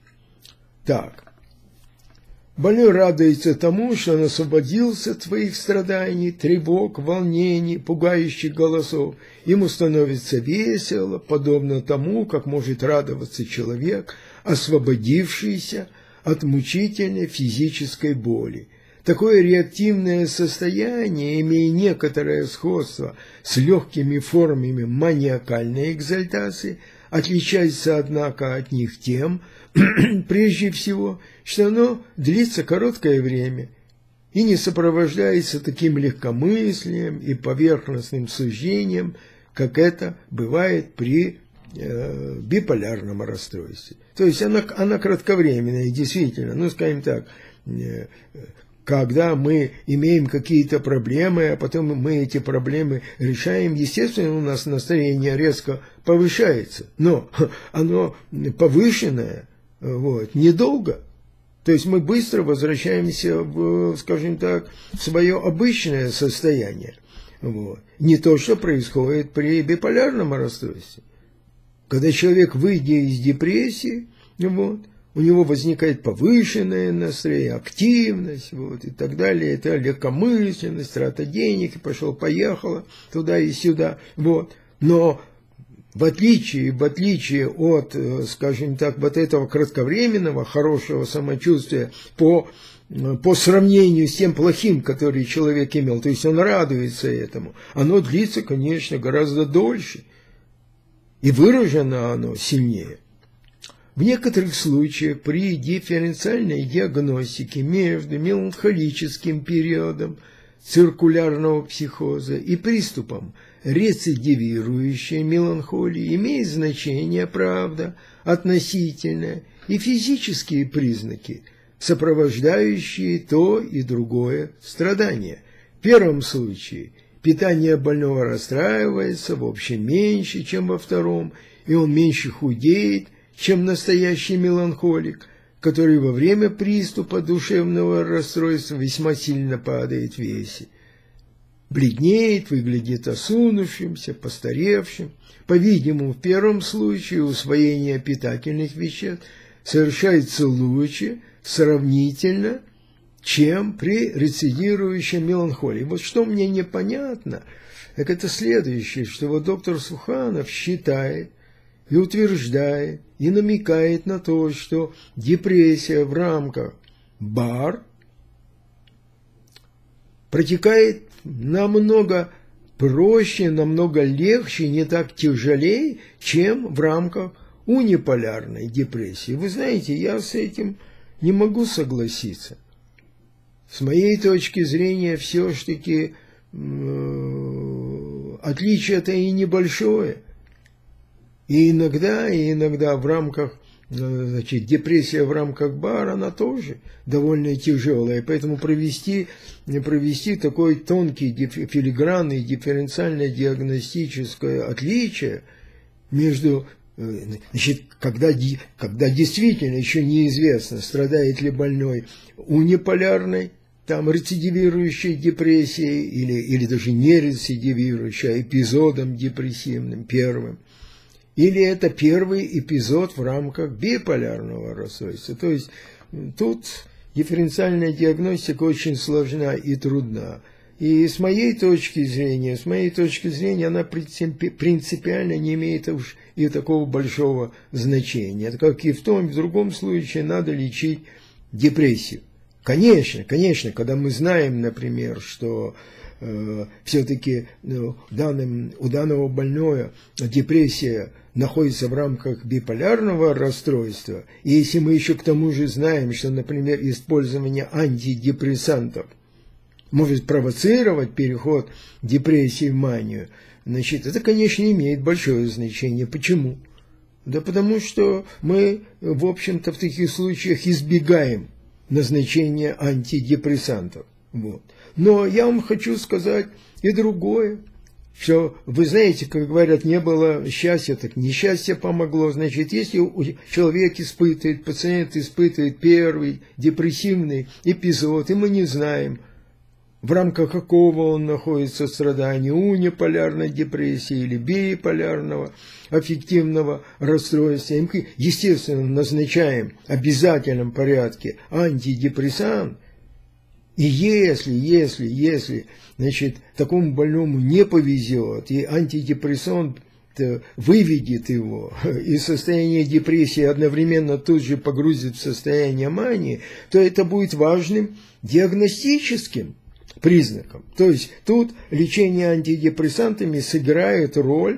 A: Так. Больной радуется тому, что он освободился от своих страданий, тревог, волнений, пугающих голосов. Ему становится весело, подобно тому, как может радоваться человек, освободившийся от мучительной физической боли. Такое реактивное состояние, имея некоторое сходство с легкими формами маниакальной экзальтации, отличается, однако, от них тем, прежде всего, что оно длится короткое время и не сопровождается таким легкомыслием и поверхностным суждением, как это бывает при э, биполярном расстройстве. То есть она, она кратковременная, действительно, ну, скажем так, э, когда мы имеем какие-то проблемы, а потом мы эти проблемы решаем, естественно, у нас настроение резко повышается, но оно повышенное, вот, недолго. То есть мы быстро возвращаемся, в, скажем так, в свое обычное состояние. Вот. Не то, что происходит при биполярном расстройстве. Когда человек, выйдя из депрессии, вот, у него возникает повышенное настроение, активность, вот, и так далее, это легкомысленность, трата денег, и пошел-поехало туда и сюда. Вот. Но в отличие, в отличие от, скажем так, вот этого кратковременного хорошего самочувствия по, по сравнению с тем плохим, который человек имел, то есть он радуется этому, оно длится, конечно, гораздо дольше, и выражено оно сильнее. В некоторых случаях при дифференциальной диагностике между меланхолическим периодом циркулярного психоза и приступом рецидивирующая меланхолия имеет значение, правда, относительное, и физические признаки, сопровождающие то и другое страдание. В первом случае питание больного расстраивается в общем меньше, чем во втором, и он меньше худеет, чем настоящий меланхолик, который во время приступа душевного расстройства весьма сильно падает в весе. Бледнеет, выглядит осунувшимся, постаревшим. По-видимому, в первом случае усвоение питательных веществ совершается лучше сравнительно, чем при рецидирующей меланхолии. Вот что мне непонятно, так это следующее, что вот доктор Суханов считает и утверждает, и намекает на то, что депрессия в рамках БАР протекает намного проще, намного легче, не так тяжелее, чем в рамках униполярной депрессии. Вы знаете, я с этим не могу согласиться. С моей точки зрения, все-таки э, отличие-то и небольшое. И иногда, и иногда в рамках, значит, депрессия в рамках БАР, она тоже довольно тяжелая. Поэтому провести, провести такой тонкий, филигранный, дифференциальное диагностическое отличие между, значит, когда, когда действительно еще неизвестно, страдает ли больной униполярной, там, рецидивирующей депрессией, или, или даже не рецидивирующей, а эпизодом депрессивным, первым. Или это первый эпизод в рамках биполярного расстройства. То есть тут дифференциальная диагностика очень сложна и трудна. И с моей точки зрения, с моей точки зрения, она принципиально не имеет уж и такого большого значения. Как и в том, и в другом случае надо лечить депрессию. Конечно, конечно, когда мы знаем, например, что э, все-таки ну, данным, у данного больного депрессия находится в рамках биполярного расстройства, и если мы еще к тому же знаем, что, например, использование антидепрессантов может провоцировать переход депрессии в манию, значит, это, конечно, имеет большое значение. Почему? Да потому что мы, в общем-то, в таких случаях избегаем назначения антидепрессантов. Вот. Но я вам хочу сказать и другое, что, вы знаете, как говорят, не было счастья, так несчастье помогло. Значит, если человек испытывает, пациент испытывает первый депрессивный эпизод, и мы не знаем, в рамках какого он находится страдания, униполярной депрессии или биполярного аффективного расстройства, мы, естественно, назначаем в обязательном порядке антидепрессант. И если, если, если, значит, такому больному не повезет, и антидепрессант выведет его из состояния депрессии, одновременно тут же погрузит в состояние мании, то это будет важным диагностическим признаком. То есть тут лечение антидепрессантами сыграет роль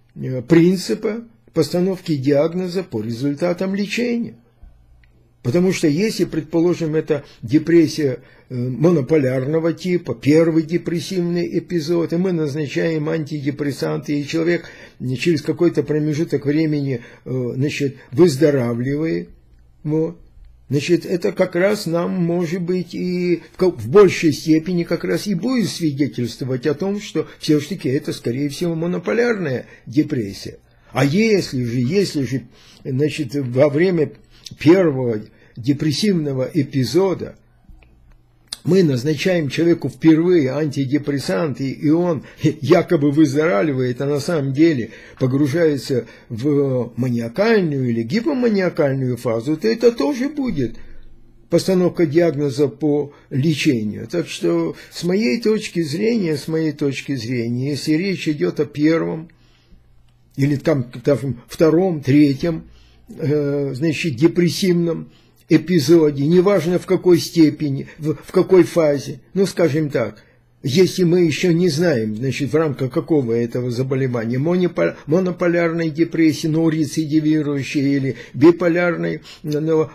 A: принципа постановки диагноза по результатам лечения. Потому что если, предположим, это депрессия монополярного типа, первый депрессивный эпизод, и мы назначаем антидепрессанты, и человек через какой-то промежуток времени, значит, выздоравливает, вот, значит, это как раз нам, может быть, и в большей степени как раз и будет свидетельствовать о том, что все-таки это, скорее всего, монополярная депрессия. А если же, если же, значит, во время первого депрессивного эпизода мы назначаем человеку впервые антидепрессант, и он якобы выздоравливает, а на самом деле погружается в маниакальную или гипоманиакальную фазу, то это тоже будет постановка диагноза по лечению. Так что с моей точки зрения, с моей точки зрения, если речь идет о первом или там, там втором, третьем, э, значит, депрессивном эпизоде, неважно в какой степени, в, в какой фазе, ну, скажем так, если мы еще не знаем, значит, в рамках какого этого заболевания, монополярной депрессии, но рецидивирующей, или биполярной, но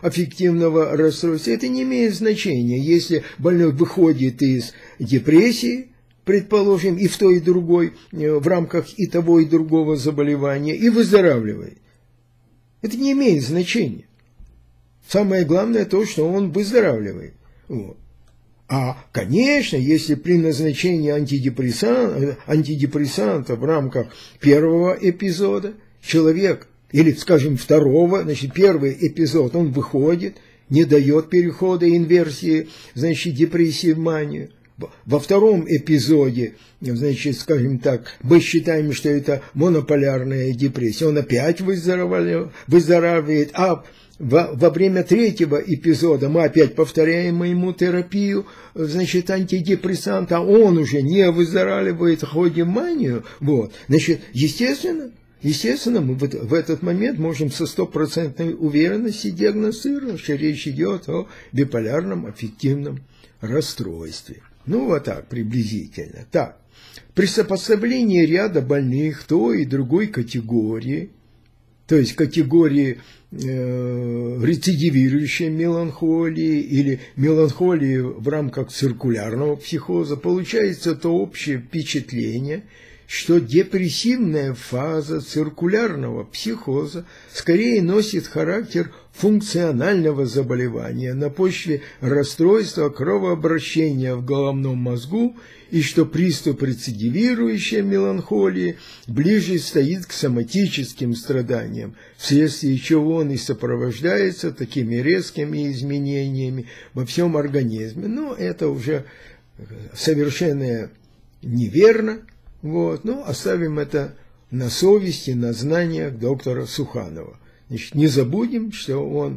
A: аффективного расстройства, это не имеет значения. Если больной выходит из депрессии, предположим, и в той, и другой, в рамках и того, и другого заболевания, и выздоравливает. Это не имеет значения. Самое главное то, что он выздоравливает. Вот. А, конечно, если при назначении антидепрессанта, антидепрессанта в рамках первого эпизода человек, или, скажем, второго, значит, первый эпизод, он выходит, не дает перехода инверсии, значит, депрессии в манию. Во втором эпизоде, значит, скажем так, мы считаем, что это монополярная депрессия, он опять выздоравливает, а во, во время третьего эпизода мы опять повторяем ему терапию, значит, антидепрессанта, он уже не выздоравливает, ходит в манию, вот, значит, естественно, естественно, мы в этот момент можем со стопроцентной уверенностью диагностировать, что речь идет о биполярном аффективном расстройстве. Ну, вот так, приблизительно. Так, при сопоставлении ряда больных той и другой категории, то есть категории э, рецидивирующей меланхолии или меланхолии в рамках циркулярного психоза, получается то общее впечатление, что депрессивная фаза циркулярного психоза скорее носит характер функционального заболевания на почве расстройства кровообращения в головном мозгу, и что приступ рецидивирующей меланхолии ближе стоит к соматическим страданиям, вследствие чего он и сопровождается такими резкими изменениями во всем организме. Но это уже совершенно неверно. Вот, ну, оставим это на совести, на знаниях доктора Суханова. Значит, не забудем, что он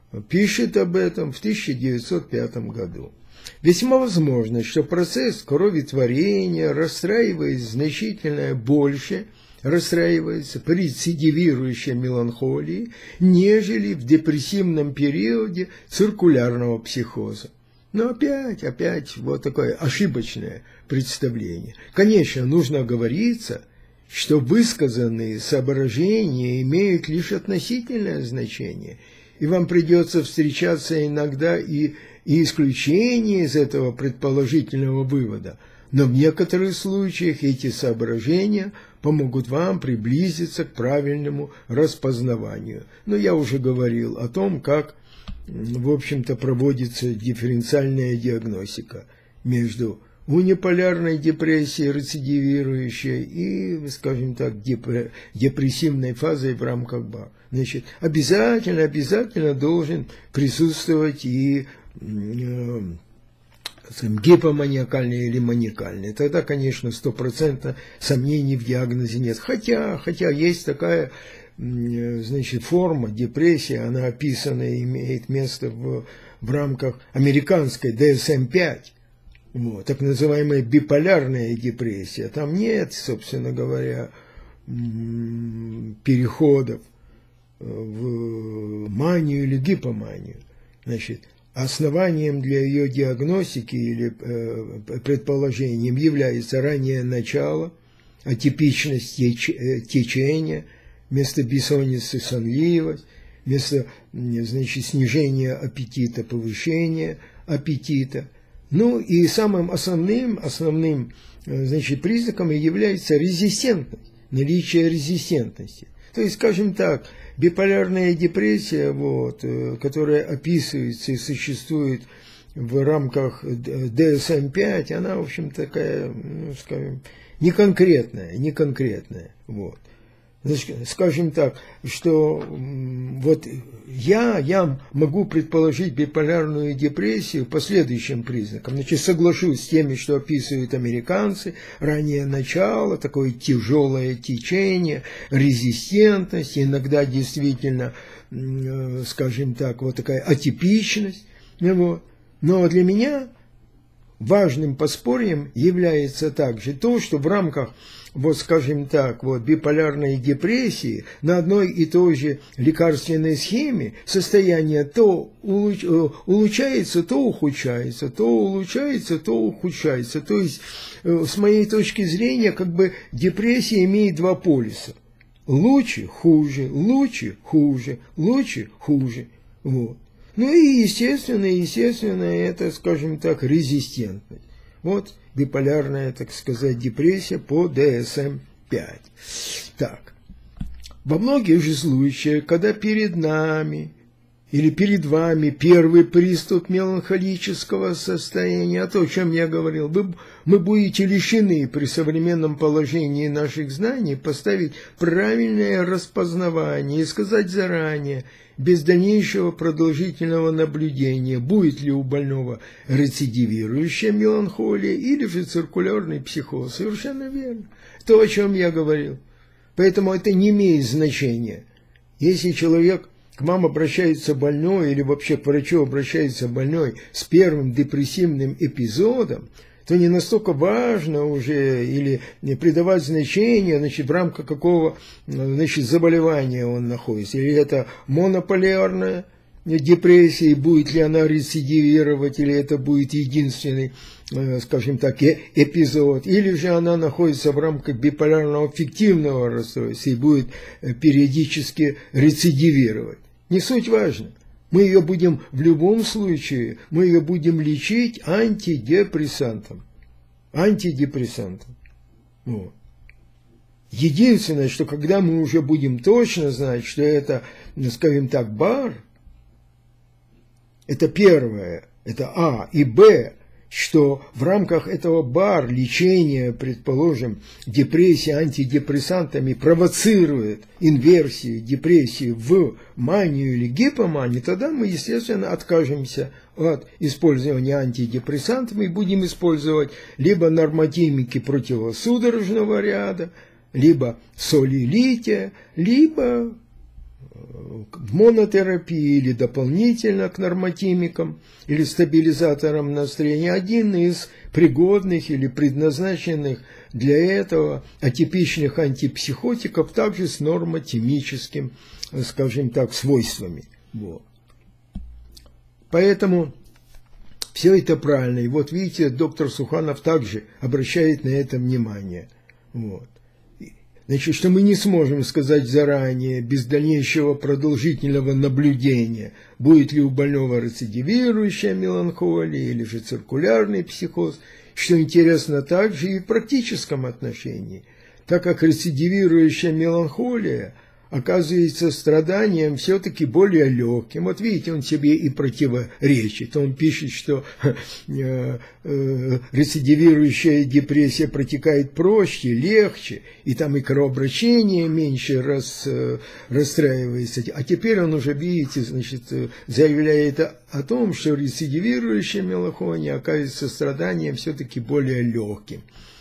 A: пишет об этом в тысяча девятьсот пятом году. Весьма возможно, что процесс кроветворения расстраивается значительно больше, расстраивается при рецидивирующей меланхолии, нежели в депрессивном периоде циркулярного психоза. Но опять, опять вот такое ошибочное представление. Конечно, нужно оговориться, что высказанные соображения имеют лишь относительное значение, и вам придется встречаться иногда и, и исключения из этого предположительного вывода, но в некоторых случаях эти соображения помогут вам приблизиться к правильному распознаванию. Но я уже говорил о том, как, в общем-то, проводится дифференциальная диагностика между униполярной депрессией, рецидивирующей, и, скажем так, депрессивной фазой в рамках БА. Значит, обязательно, обязательно должен присутствовать и э, скажем, гипоманиакальный или маниакальный. Тогда, конечно, стопроцентно сомнений в диагнозе нет. Хотя, хотя есть такая, значит, форма депрессии, она описана и имеет место в, в рамках американской ди эс эм пять. Вот, так называемая биполярная депрессия. Там нет, собственно говоря, переходов в манию или гипоманию. Значит, основанием для ее диагностики или предположением является раннее начало, атипичность течения, вместо бессонницы сонливость, вместо, значит, снижения аппетита, повышения аппетита. Ну и самым основным, основным, значит, признаком является резистентность, наличие резистентности. То есть, скажем так, биполярная депрессия, вот, которая описывается и существует в рамках ди эс эм пять, она, в общем, такая, ну, скажем, неконкретная, неконкретная, вот. Скажем так, что вот я, я могу предположить биполярную депрессию по следующим признакам. Значит, соглашусь с теми, что описывают американцы: раннее начало, такое тяжелое течение, резистентность, иногда действительно, скажем так, вот такая атипичность. Вот. Но для меня важным подспорьем является также то, что в рамках, вот, скажем так, вот, биполярной депрессии на одной и той же лекарственной схеме состояние то улуч... улучшается, то ухудшается, то улучшается, то ухудшается. То есть, с моей точки зрения, как бы депрессия имеет два полюса. Лучше, хуже, лучше, хуже, лучше, хуже. Вот. Ну и естественно, естественно, это, скажем так, резистентность. Вот биполярная, так сказать, депрессия по ди эс эм пять. Так, во многих же случаях, когда перед нами или перед вами первый приступ меланхолического состояния, о том, о чем я говорил, вы, мы будете лишены при современном положении наших знаний поставить правильное распознавание и сказать заранее, без дальнейшего продолжительного наблюдения, будет ли у больного рецидивирующая меланхолия или же циркулярный психоз. Совершенно верно. То, о чем я говорил. Поэтому это не имеет значения. Если человек к вам обращается больной или вообще к врачу обращается больной с первым депрессивным эпизодом, то не настолько важно уже или придавать значение, значит, в рамках какого, значит, заболевания он находится. Или это монополярная депрессия, и будет ли она рецидивировать, или это будет единственный, скажем так, эпизод. Или же она находится в рамках биполярного аффективного расстройства и будет периодически рецидивировать. Не суть важно. Мы ее будем в любом случае, мы ее будем лечить антидепрессантом. Антидепрессантом. Вот. Единственное, что когда мы уже будем точно знать, что это, скажем так, бар, это первое, это А, и Б, что в рамках этого бар лечения, предположим, депрессии антидепрессантами провоцирует инверсию депрессии в манию или гипоманию, тогда мы, естественно, откажемся от использования антидепрессантов и будем использовать либо нормотимики противосудорожного ряда, либо соли лития, либо в монотерапии или дополнительно к нормотимикам или стабилизаторам настроения, один из пригодных или предназначенных для этого атипичных антипсихотиков, также с нормотимическим, скажем так, свойствами. Вот. Поэтому все это правильно. И вот видите, доктор Суханов также обращает на это внимание. Вот. Значит, что мы не сможем сказать заранее, без дальнейшего продолжительного наблюдения, будет ли у больного рецидивирующая меланхолия или же циркулярный психоз, что интересно также и в практическом отношении, так как рецидивирующая меланхолия оказывается страданием все-таки более легким. Вот видите, он себе и противоречит. Он пишет, что э, э, рецидивирующая депрессия протекает проще, легче, и там и кровообращение меньше рас, э, расстраивается. А теперь он уже, видите, значит, заявляет о, о том, что рецидивирующая меланхолия оказывается страданием все-таки более легким,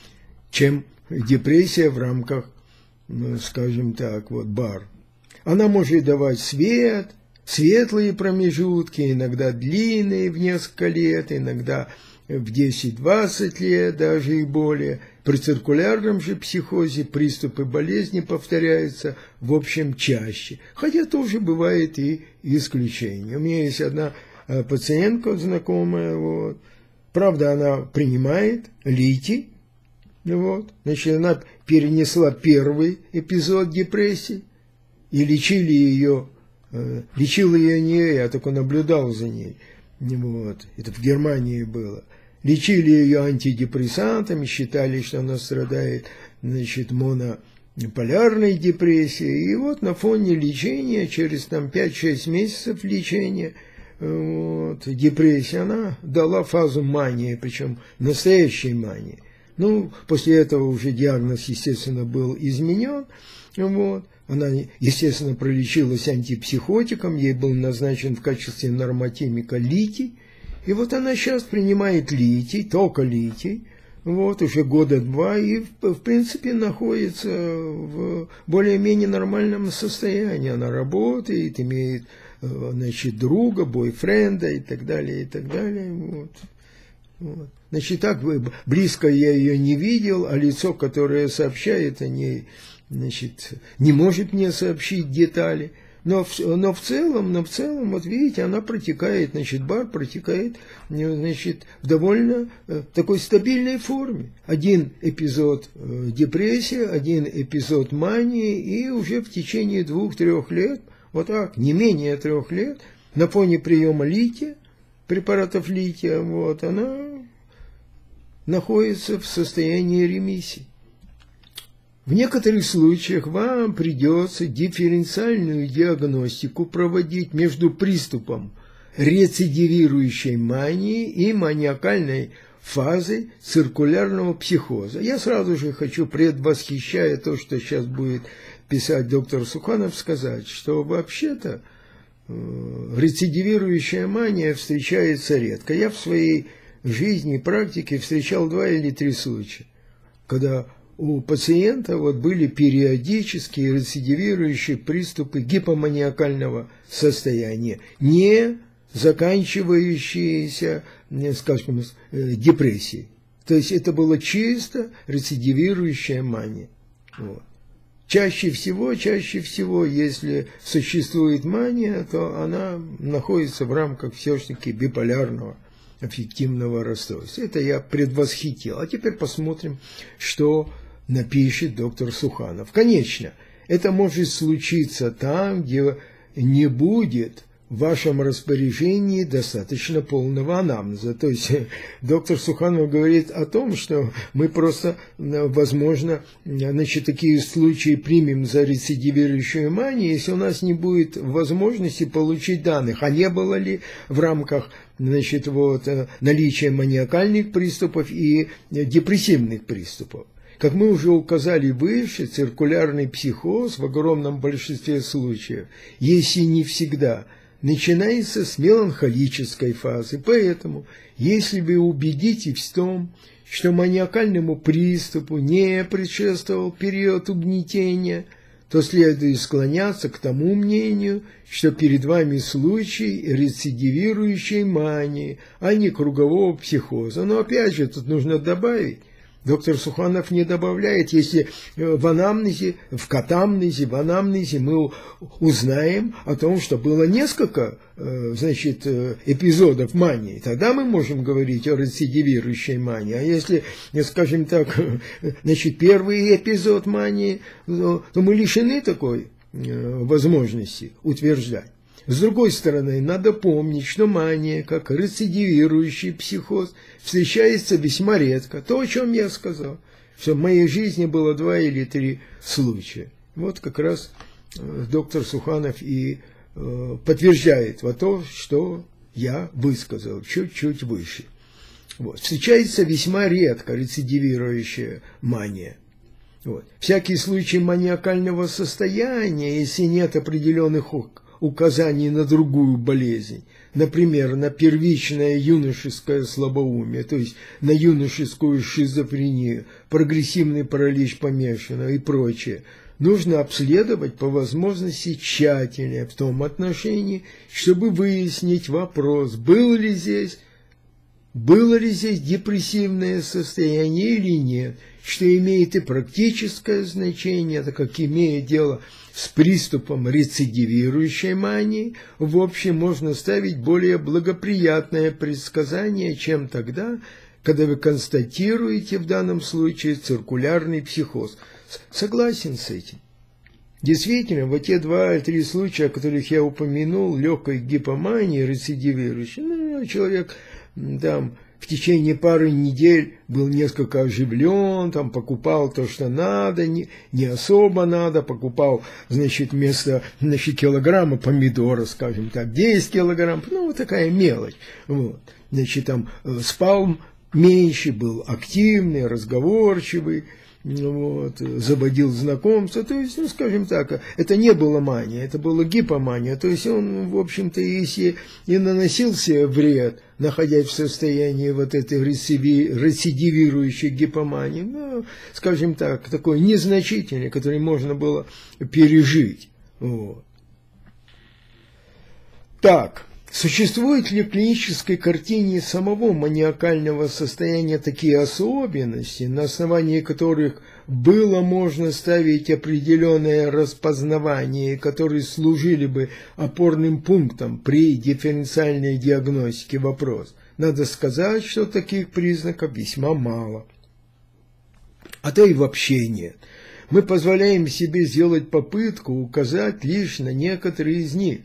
A: чем депрессия в рамках, ну, скажем так, вот бар. Она может давать свет, светлые промежутки, иногда длинные в несколько лет, иногда в десять-двадцать лет, даже и более. При циркулярном же психозе приступы болезни повторяются, в общем, чаще. Хотя тоже бывает и исключение. У меня есть одна пациентка знакомая, вот. Правда, она принимает литий. Вот. Значит, она перенесла первый эпизод депрессии, и лечили ее, э, лечил ее не я, только наблюдал за ней. Вот. Это в Германии было. Лечили ее антидепрессантами, считали, что она страдает, значит, монополярной депрессией. И вот на фоне лечения, через там пять-шесть месяцев лечения, вот, депрессии, она дала фазу мании, причем настоящей мании. Ну, после этого уже диагноз, естественно, был изменен. Вот. Она, естественно, пролечилась антипсихотиком, ей был назначен в качестве нормотимика литий. И вот она сейчас принимает литий, только литий, вот, уже года два, и, в, в принципе, находится в более-менее нормальном состоянии. Она работает, имеет, значит, друга, бойфренда и так далее, и так далее, вот. Вот. Значит, так близко я ее не видел, а лицо, которое сообщает о ней, значит, не может мне сообщить детали. Но в, но в целом, но в целом, вот видите, она протекает, значит, бар протекает, значит, в довольно э, такой стабильной форме. Один эпизод э, депрессии, один эпизод мании, и уже в течение двух-трех лет, вот так, не менее трех лет, на фоне приема лития, препаратов лития, вот, она находится в состоянии ремиссии. В некоторых случаях вам придется дифференциальную диагностику проводить между приступом рецидивирующей мании и маниакальной фазой циркулярного психоза. Я сразу же хочу, предвосхищая то, что сейчас будет писать доктор Суханов, сказать, что вообще-то э, рецидивирующая мания встречается редко. Я в своей жизни и практике встречал два или три случая, когда у пациента вот были периодические рецидивирующие приступы гипоманиакального состояния, не заканчивающиеся, скажем, депрессией. То есть это была чисто рецидивирующая мания. Вот. Чаще всего, чаще всего, если существует мания, то она находится в рамках все-таки биполярного аффективного расстройства. Это я предвосхитил. А теперь посмотрим, что напишет доктор Суханов. Конечно, это может случиться там, где не будет в вашем распоряжении достаточно полного анамнеза. То есть доктор Суханов говорит о том, что мы просто, возможно, значит, такие случаи примем за рецидивирующую манию, если у нас не будет возможности получить данных, а не было ли в рамках, значит, вот, наличия маниакальных приступов и депрессивных приступов. Как мы уже указали выше, циркулярный психоз в огромном большинстве случаев, если не всегда, начинается с меланхолической фазы. Поэтому, если вы убедитесь в том, что маниакальному приступу не предшествовал период угнетения, то следует склоняться к тому мнению, что перед вами случай рецидивирующей мании, а не кругового психоза. Но опять же, тут нужно добавить, доктор Суханов не добавляет, если в анамнезе, в катамнезе, в анамнезе мы узнаем о том, что было несколько, значит, эпизодов мании, тогда мы можем говорить о рецидивирующей мании. А если, скажем так, значит, первый эпизод мании, то мы лишены такой возможности утверждать. С другой стороны, надо помнить, что мания, как рецидивирующий психоз, встречается весьма редко. То, о чем я сказал, что в моей жизни было два или три случая. Вот как раз доктор Суханов и э, подтверждает вот то, что я высказал чуть-чуть выше. Вот. Встречается весьма редко рецидивирующая мания. Вот. Всякие случаи маниакального состояния, если нет определенных указаний на другую болезнь, например, на первичное юношеское слабоумие, то есть на юношескую шизофрению, прогрессивный паралич помешанного и прочее, нужно обследовать по возможности тщательнее в том отношении, чтобы выяснить вопрос, был ли здесь, было ли здесь депрессивное состояние или нет, что имеет и практическое значение, так как имея дело с приступом рецидивирующей мании, в общем, можно ставить более благоприятное предсказание, чем тогда, когда вы констатируете в данном случае циркулярный психоз. Согласен с этим. Действительно, вот те два-три случая, о которых я упомянул, легкой гипомании рецидивирующей, ну, человек там в течение пары недель был несколько оживлен, там покупал то, что надо, не, не особо надо, покупал, значит, вместо, значит, килограмма помидора, скажем так, десять килограмм, ну, вот такая мелочь, вот, значит, там спал меньше, был активный, разговорчивый, вот, заводил знакомства, то есть, ну, скажем так, это не было мания, это была гипомания, то есть он, в общем-то, если и наносил себе вред, находясь в состоянии вот этой рецидивирующей гипомании, ну, скажем так, такой незначительный, который можно было пережить. Вот. Так, существуют ли в клинической картине самого маниакального состояния такие особенности, на основании которых было можно ставить определенное распознавание, которые служили бы опорным пунктом при дифференциальной диагностике? Вопрос. Надо сказать, что таких признаков весьма мало. А то и вообще нет. Мы позволяем себе сделать попытку указать лишь на некоторые из них.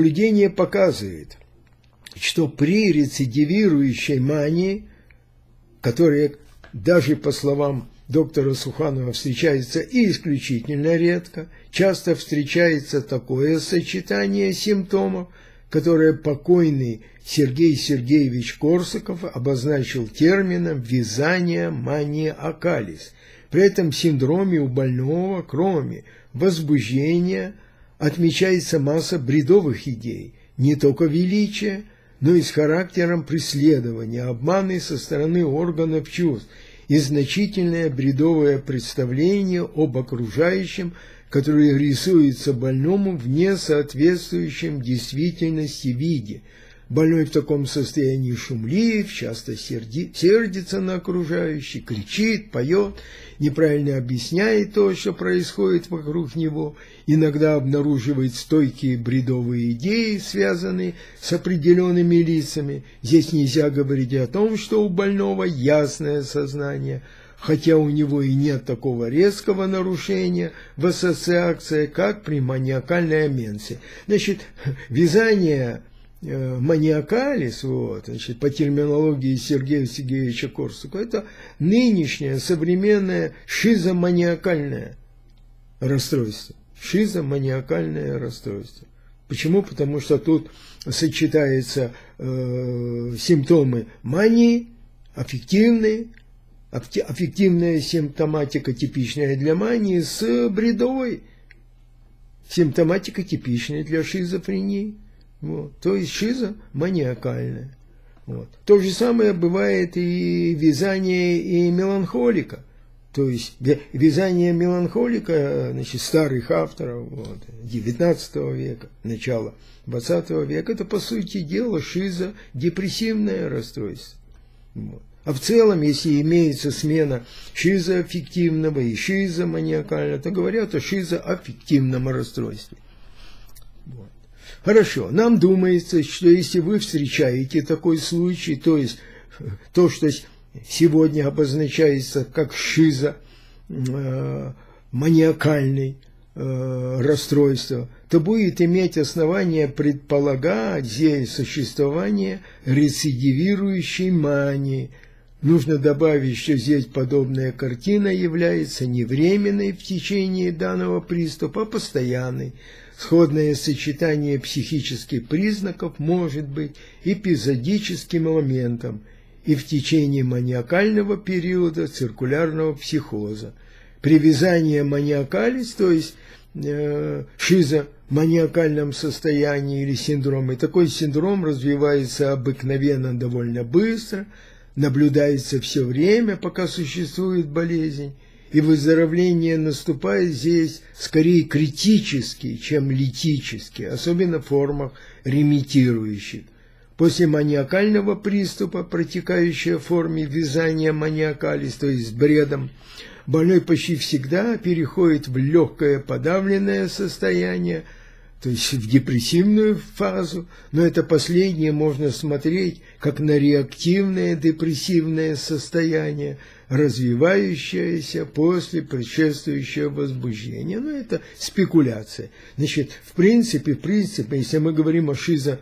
A: Наблюдение показывает, что при рецидивирующей мании которые даже по словам доктора Суханова встречаются и исключительно редко, часто встречается такое сочетание симптомов, которое покойный Сергей Сергеевич Корсаков обозначил термином «вязание маниакалис». При этом в синдроме у больного, кроме возбуждения, отмечается масса бредовых идей, не только величия, но и с характером преследования, обманы со стороны органов чувств и значительное бредовое представление об окружающем, которое рисуется больному в несоответствующем действительности виде. Больной в таком состоянии шумлив, часто серди, сердится на окружающих, кричит, поет, неправильно объясняет то, что происходит вокруг него, иногда обнаруживает стойкие бредовые идеи, связанные с определенными лицами. Здесь нельзя говорить о том, что у больного ясное сознание, хотя у него и нет такого резкого нарушения в ассоциации, как при маниакальной аменции. Значит, вязание маниакалис, вот, значит, по терминологии Сергея Сергеевича Корсакова, это нынешнее современное шизоманиакальное расстройство. Шизоманиакальное расстройство. Почему? Потому что тут сочетаются э, симптомы мании, аффективные, аффективная симптоматика, типичная для мании, с бредовой симптоматикой, типичной для шизофрении. Вот. То есть шиза маниакальная. Вот. То же самое бывает и вязание и меланхолика. То есть вязание меланхолика, значит, старых авторов вот, девятнадцатого века, начала двадцатого века, это, по сути дела, шизодепрессивное расстройство. Вот. А в целом, если имеется смена шизоаффективного и шизоманиакального, то говорят о шизоаффективном расстройстве. Вот. Хорошо, нам думается, что если вы встречаете такой случай, то есть то, что сегодня обозначается как шизо, э, маниакальный э, расстройство, то будет иметь основание предполагать здесь существование рецидивирующей мании. Нужно добавить, что здесь подобная картина является не временной в течение данного приступа, а постоянной. Сходное сочетание психических признаков может быть эпизодическим моментом и в течение маниакального периода циркулярного психоза. При вязании маниакалис, то есть э, шизоманиакальном состоянии или синдроме, такой синдром развивается обыкновенно довольно быстро, наблюдается все время, пока существует болезнь, и выздоровление наступает здесь скорее критически, чем литически, особенно в формах ремитирующих. После маниакального приступа, протекающего в форме вязания маниакалис, то есть с бредом, больной почти всегда переходит в легкое подавленное состояние, то есть в депрессивную фазу, но это последнее можно смотреть как на реактивное депрессивное состояние, развивающееся после предшествующего возбуждения. Но это спекуляция. Значит, в принципе, в принципе, если мы говорим о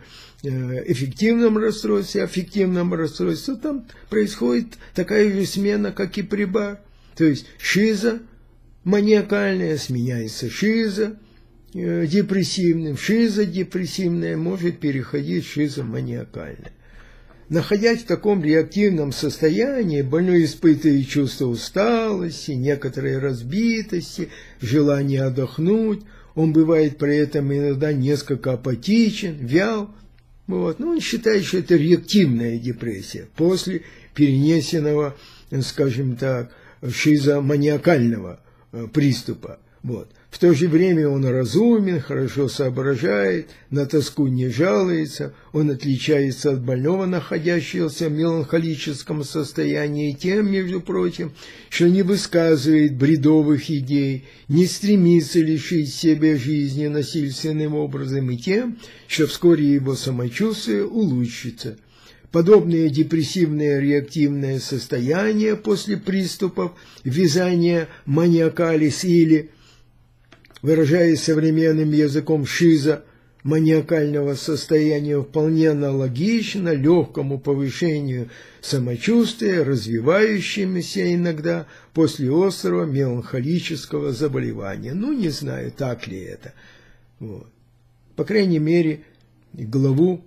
A: шизоэффективном расстройстве, аффективном расстройстве, то там происходит такая же смена, как и при бар. То есть шиза маниакальная сменяется шиза депрессивным, шизодепрессивное может переходить в шизоманиакальное. Находясь в таком реактивном состоянии, больной испытывает чувство усталости, некоторой разбитости, желание отдохнуть. Он бывает при этом иногда несколько апатичен, вял. Вот. Но он считает, что это реактивная депрессия после перенесенного, скажем так, шизоманиакального приступа. Вот. В то же время он разумен, хорошо соображает, на тоску не жалуется, он отличается от больного, находящегося в меланхолическом состоянии, тем, между прочим, что не высказывает бредовых идей, не стремится лишить себя жизни насильственным образом, и тем, что вскоре его самочувствие улучшится. Подобные депрессивные реактивные состояния после приступов вязания маниакалис или, выражаясь современным языком, шиза маниакального состояния вполне аналогично легкому повышению самочувствия, развивающемуся иногда после острого меланхолического заболевания. Ну, не знаю, так ли это. Вот. По крайней мере, главу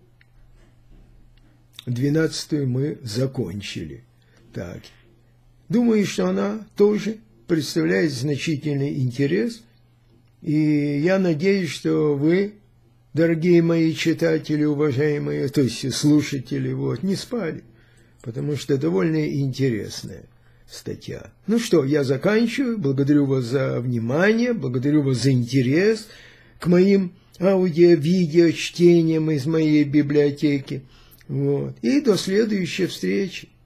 A: двенадцатую мы закончили. Так. Думаю, что она тоже представляет значительный интерес. И я надеюсь, что вы, дорогие мои читатели, уважаемые, то есть слушатели, вот, не спали, потому что довольно интересная статья. Ну что, я заканчиваю. Благодарю вас за внимание, благодарю вас за интерес к моим аудио-видео чтениям из моей библиотеки. Вот. И до следующей встречи.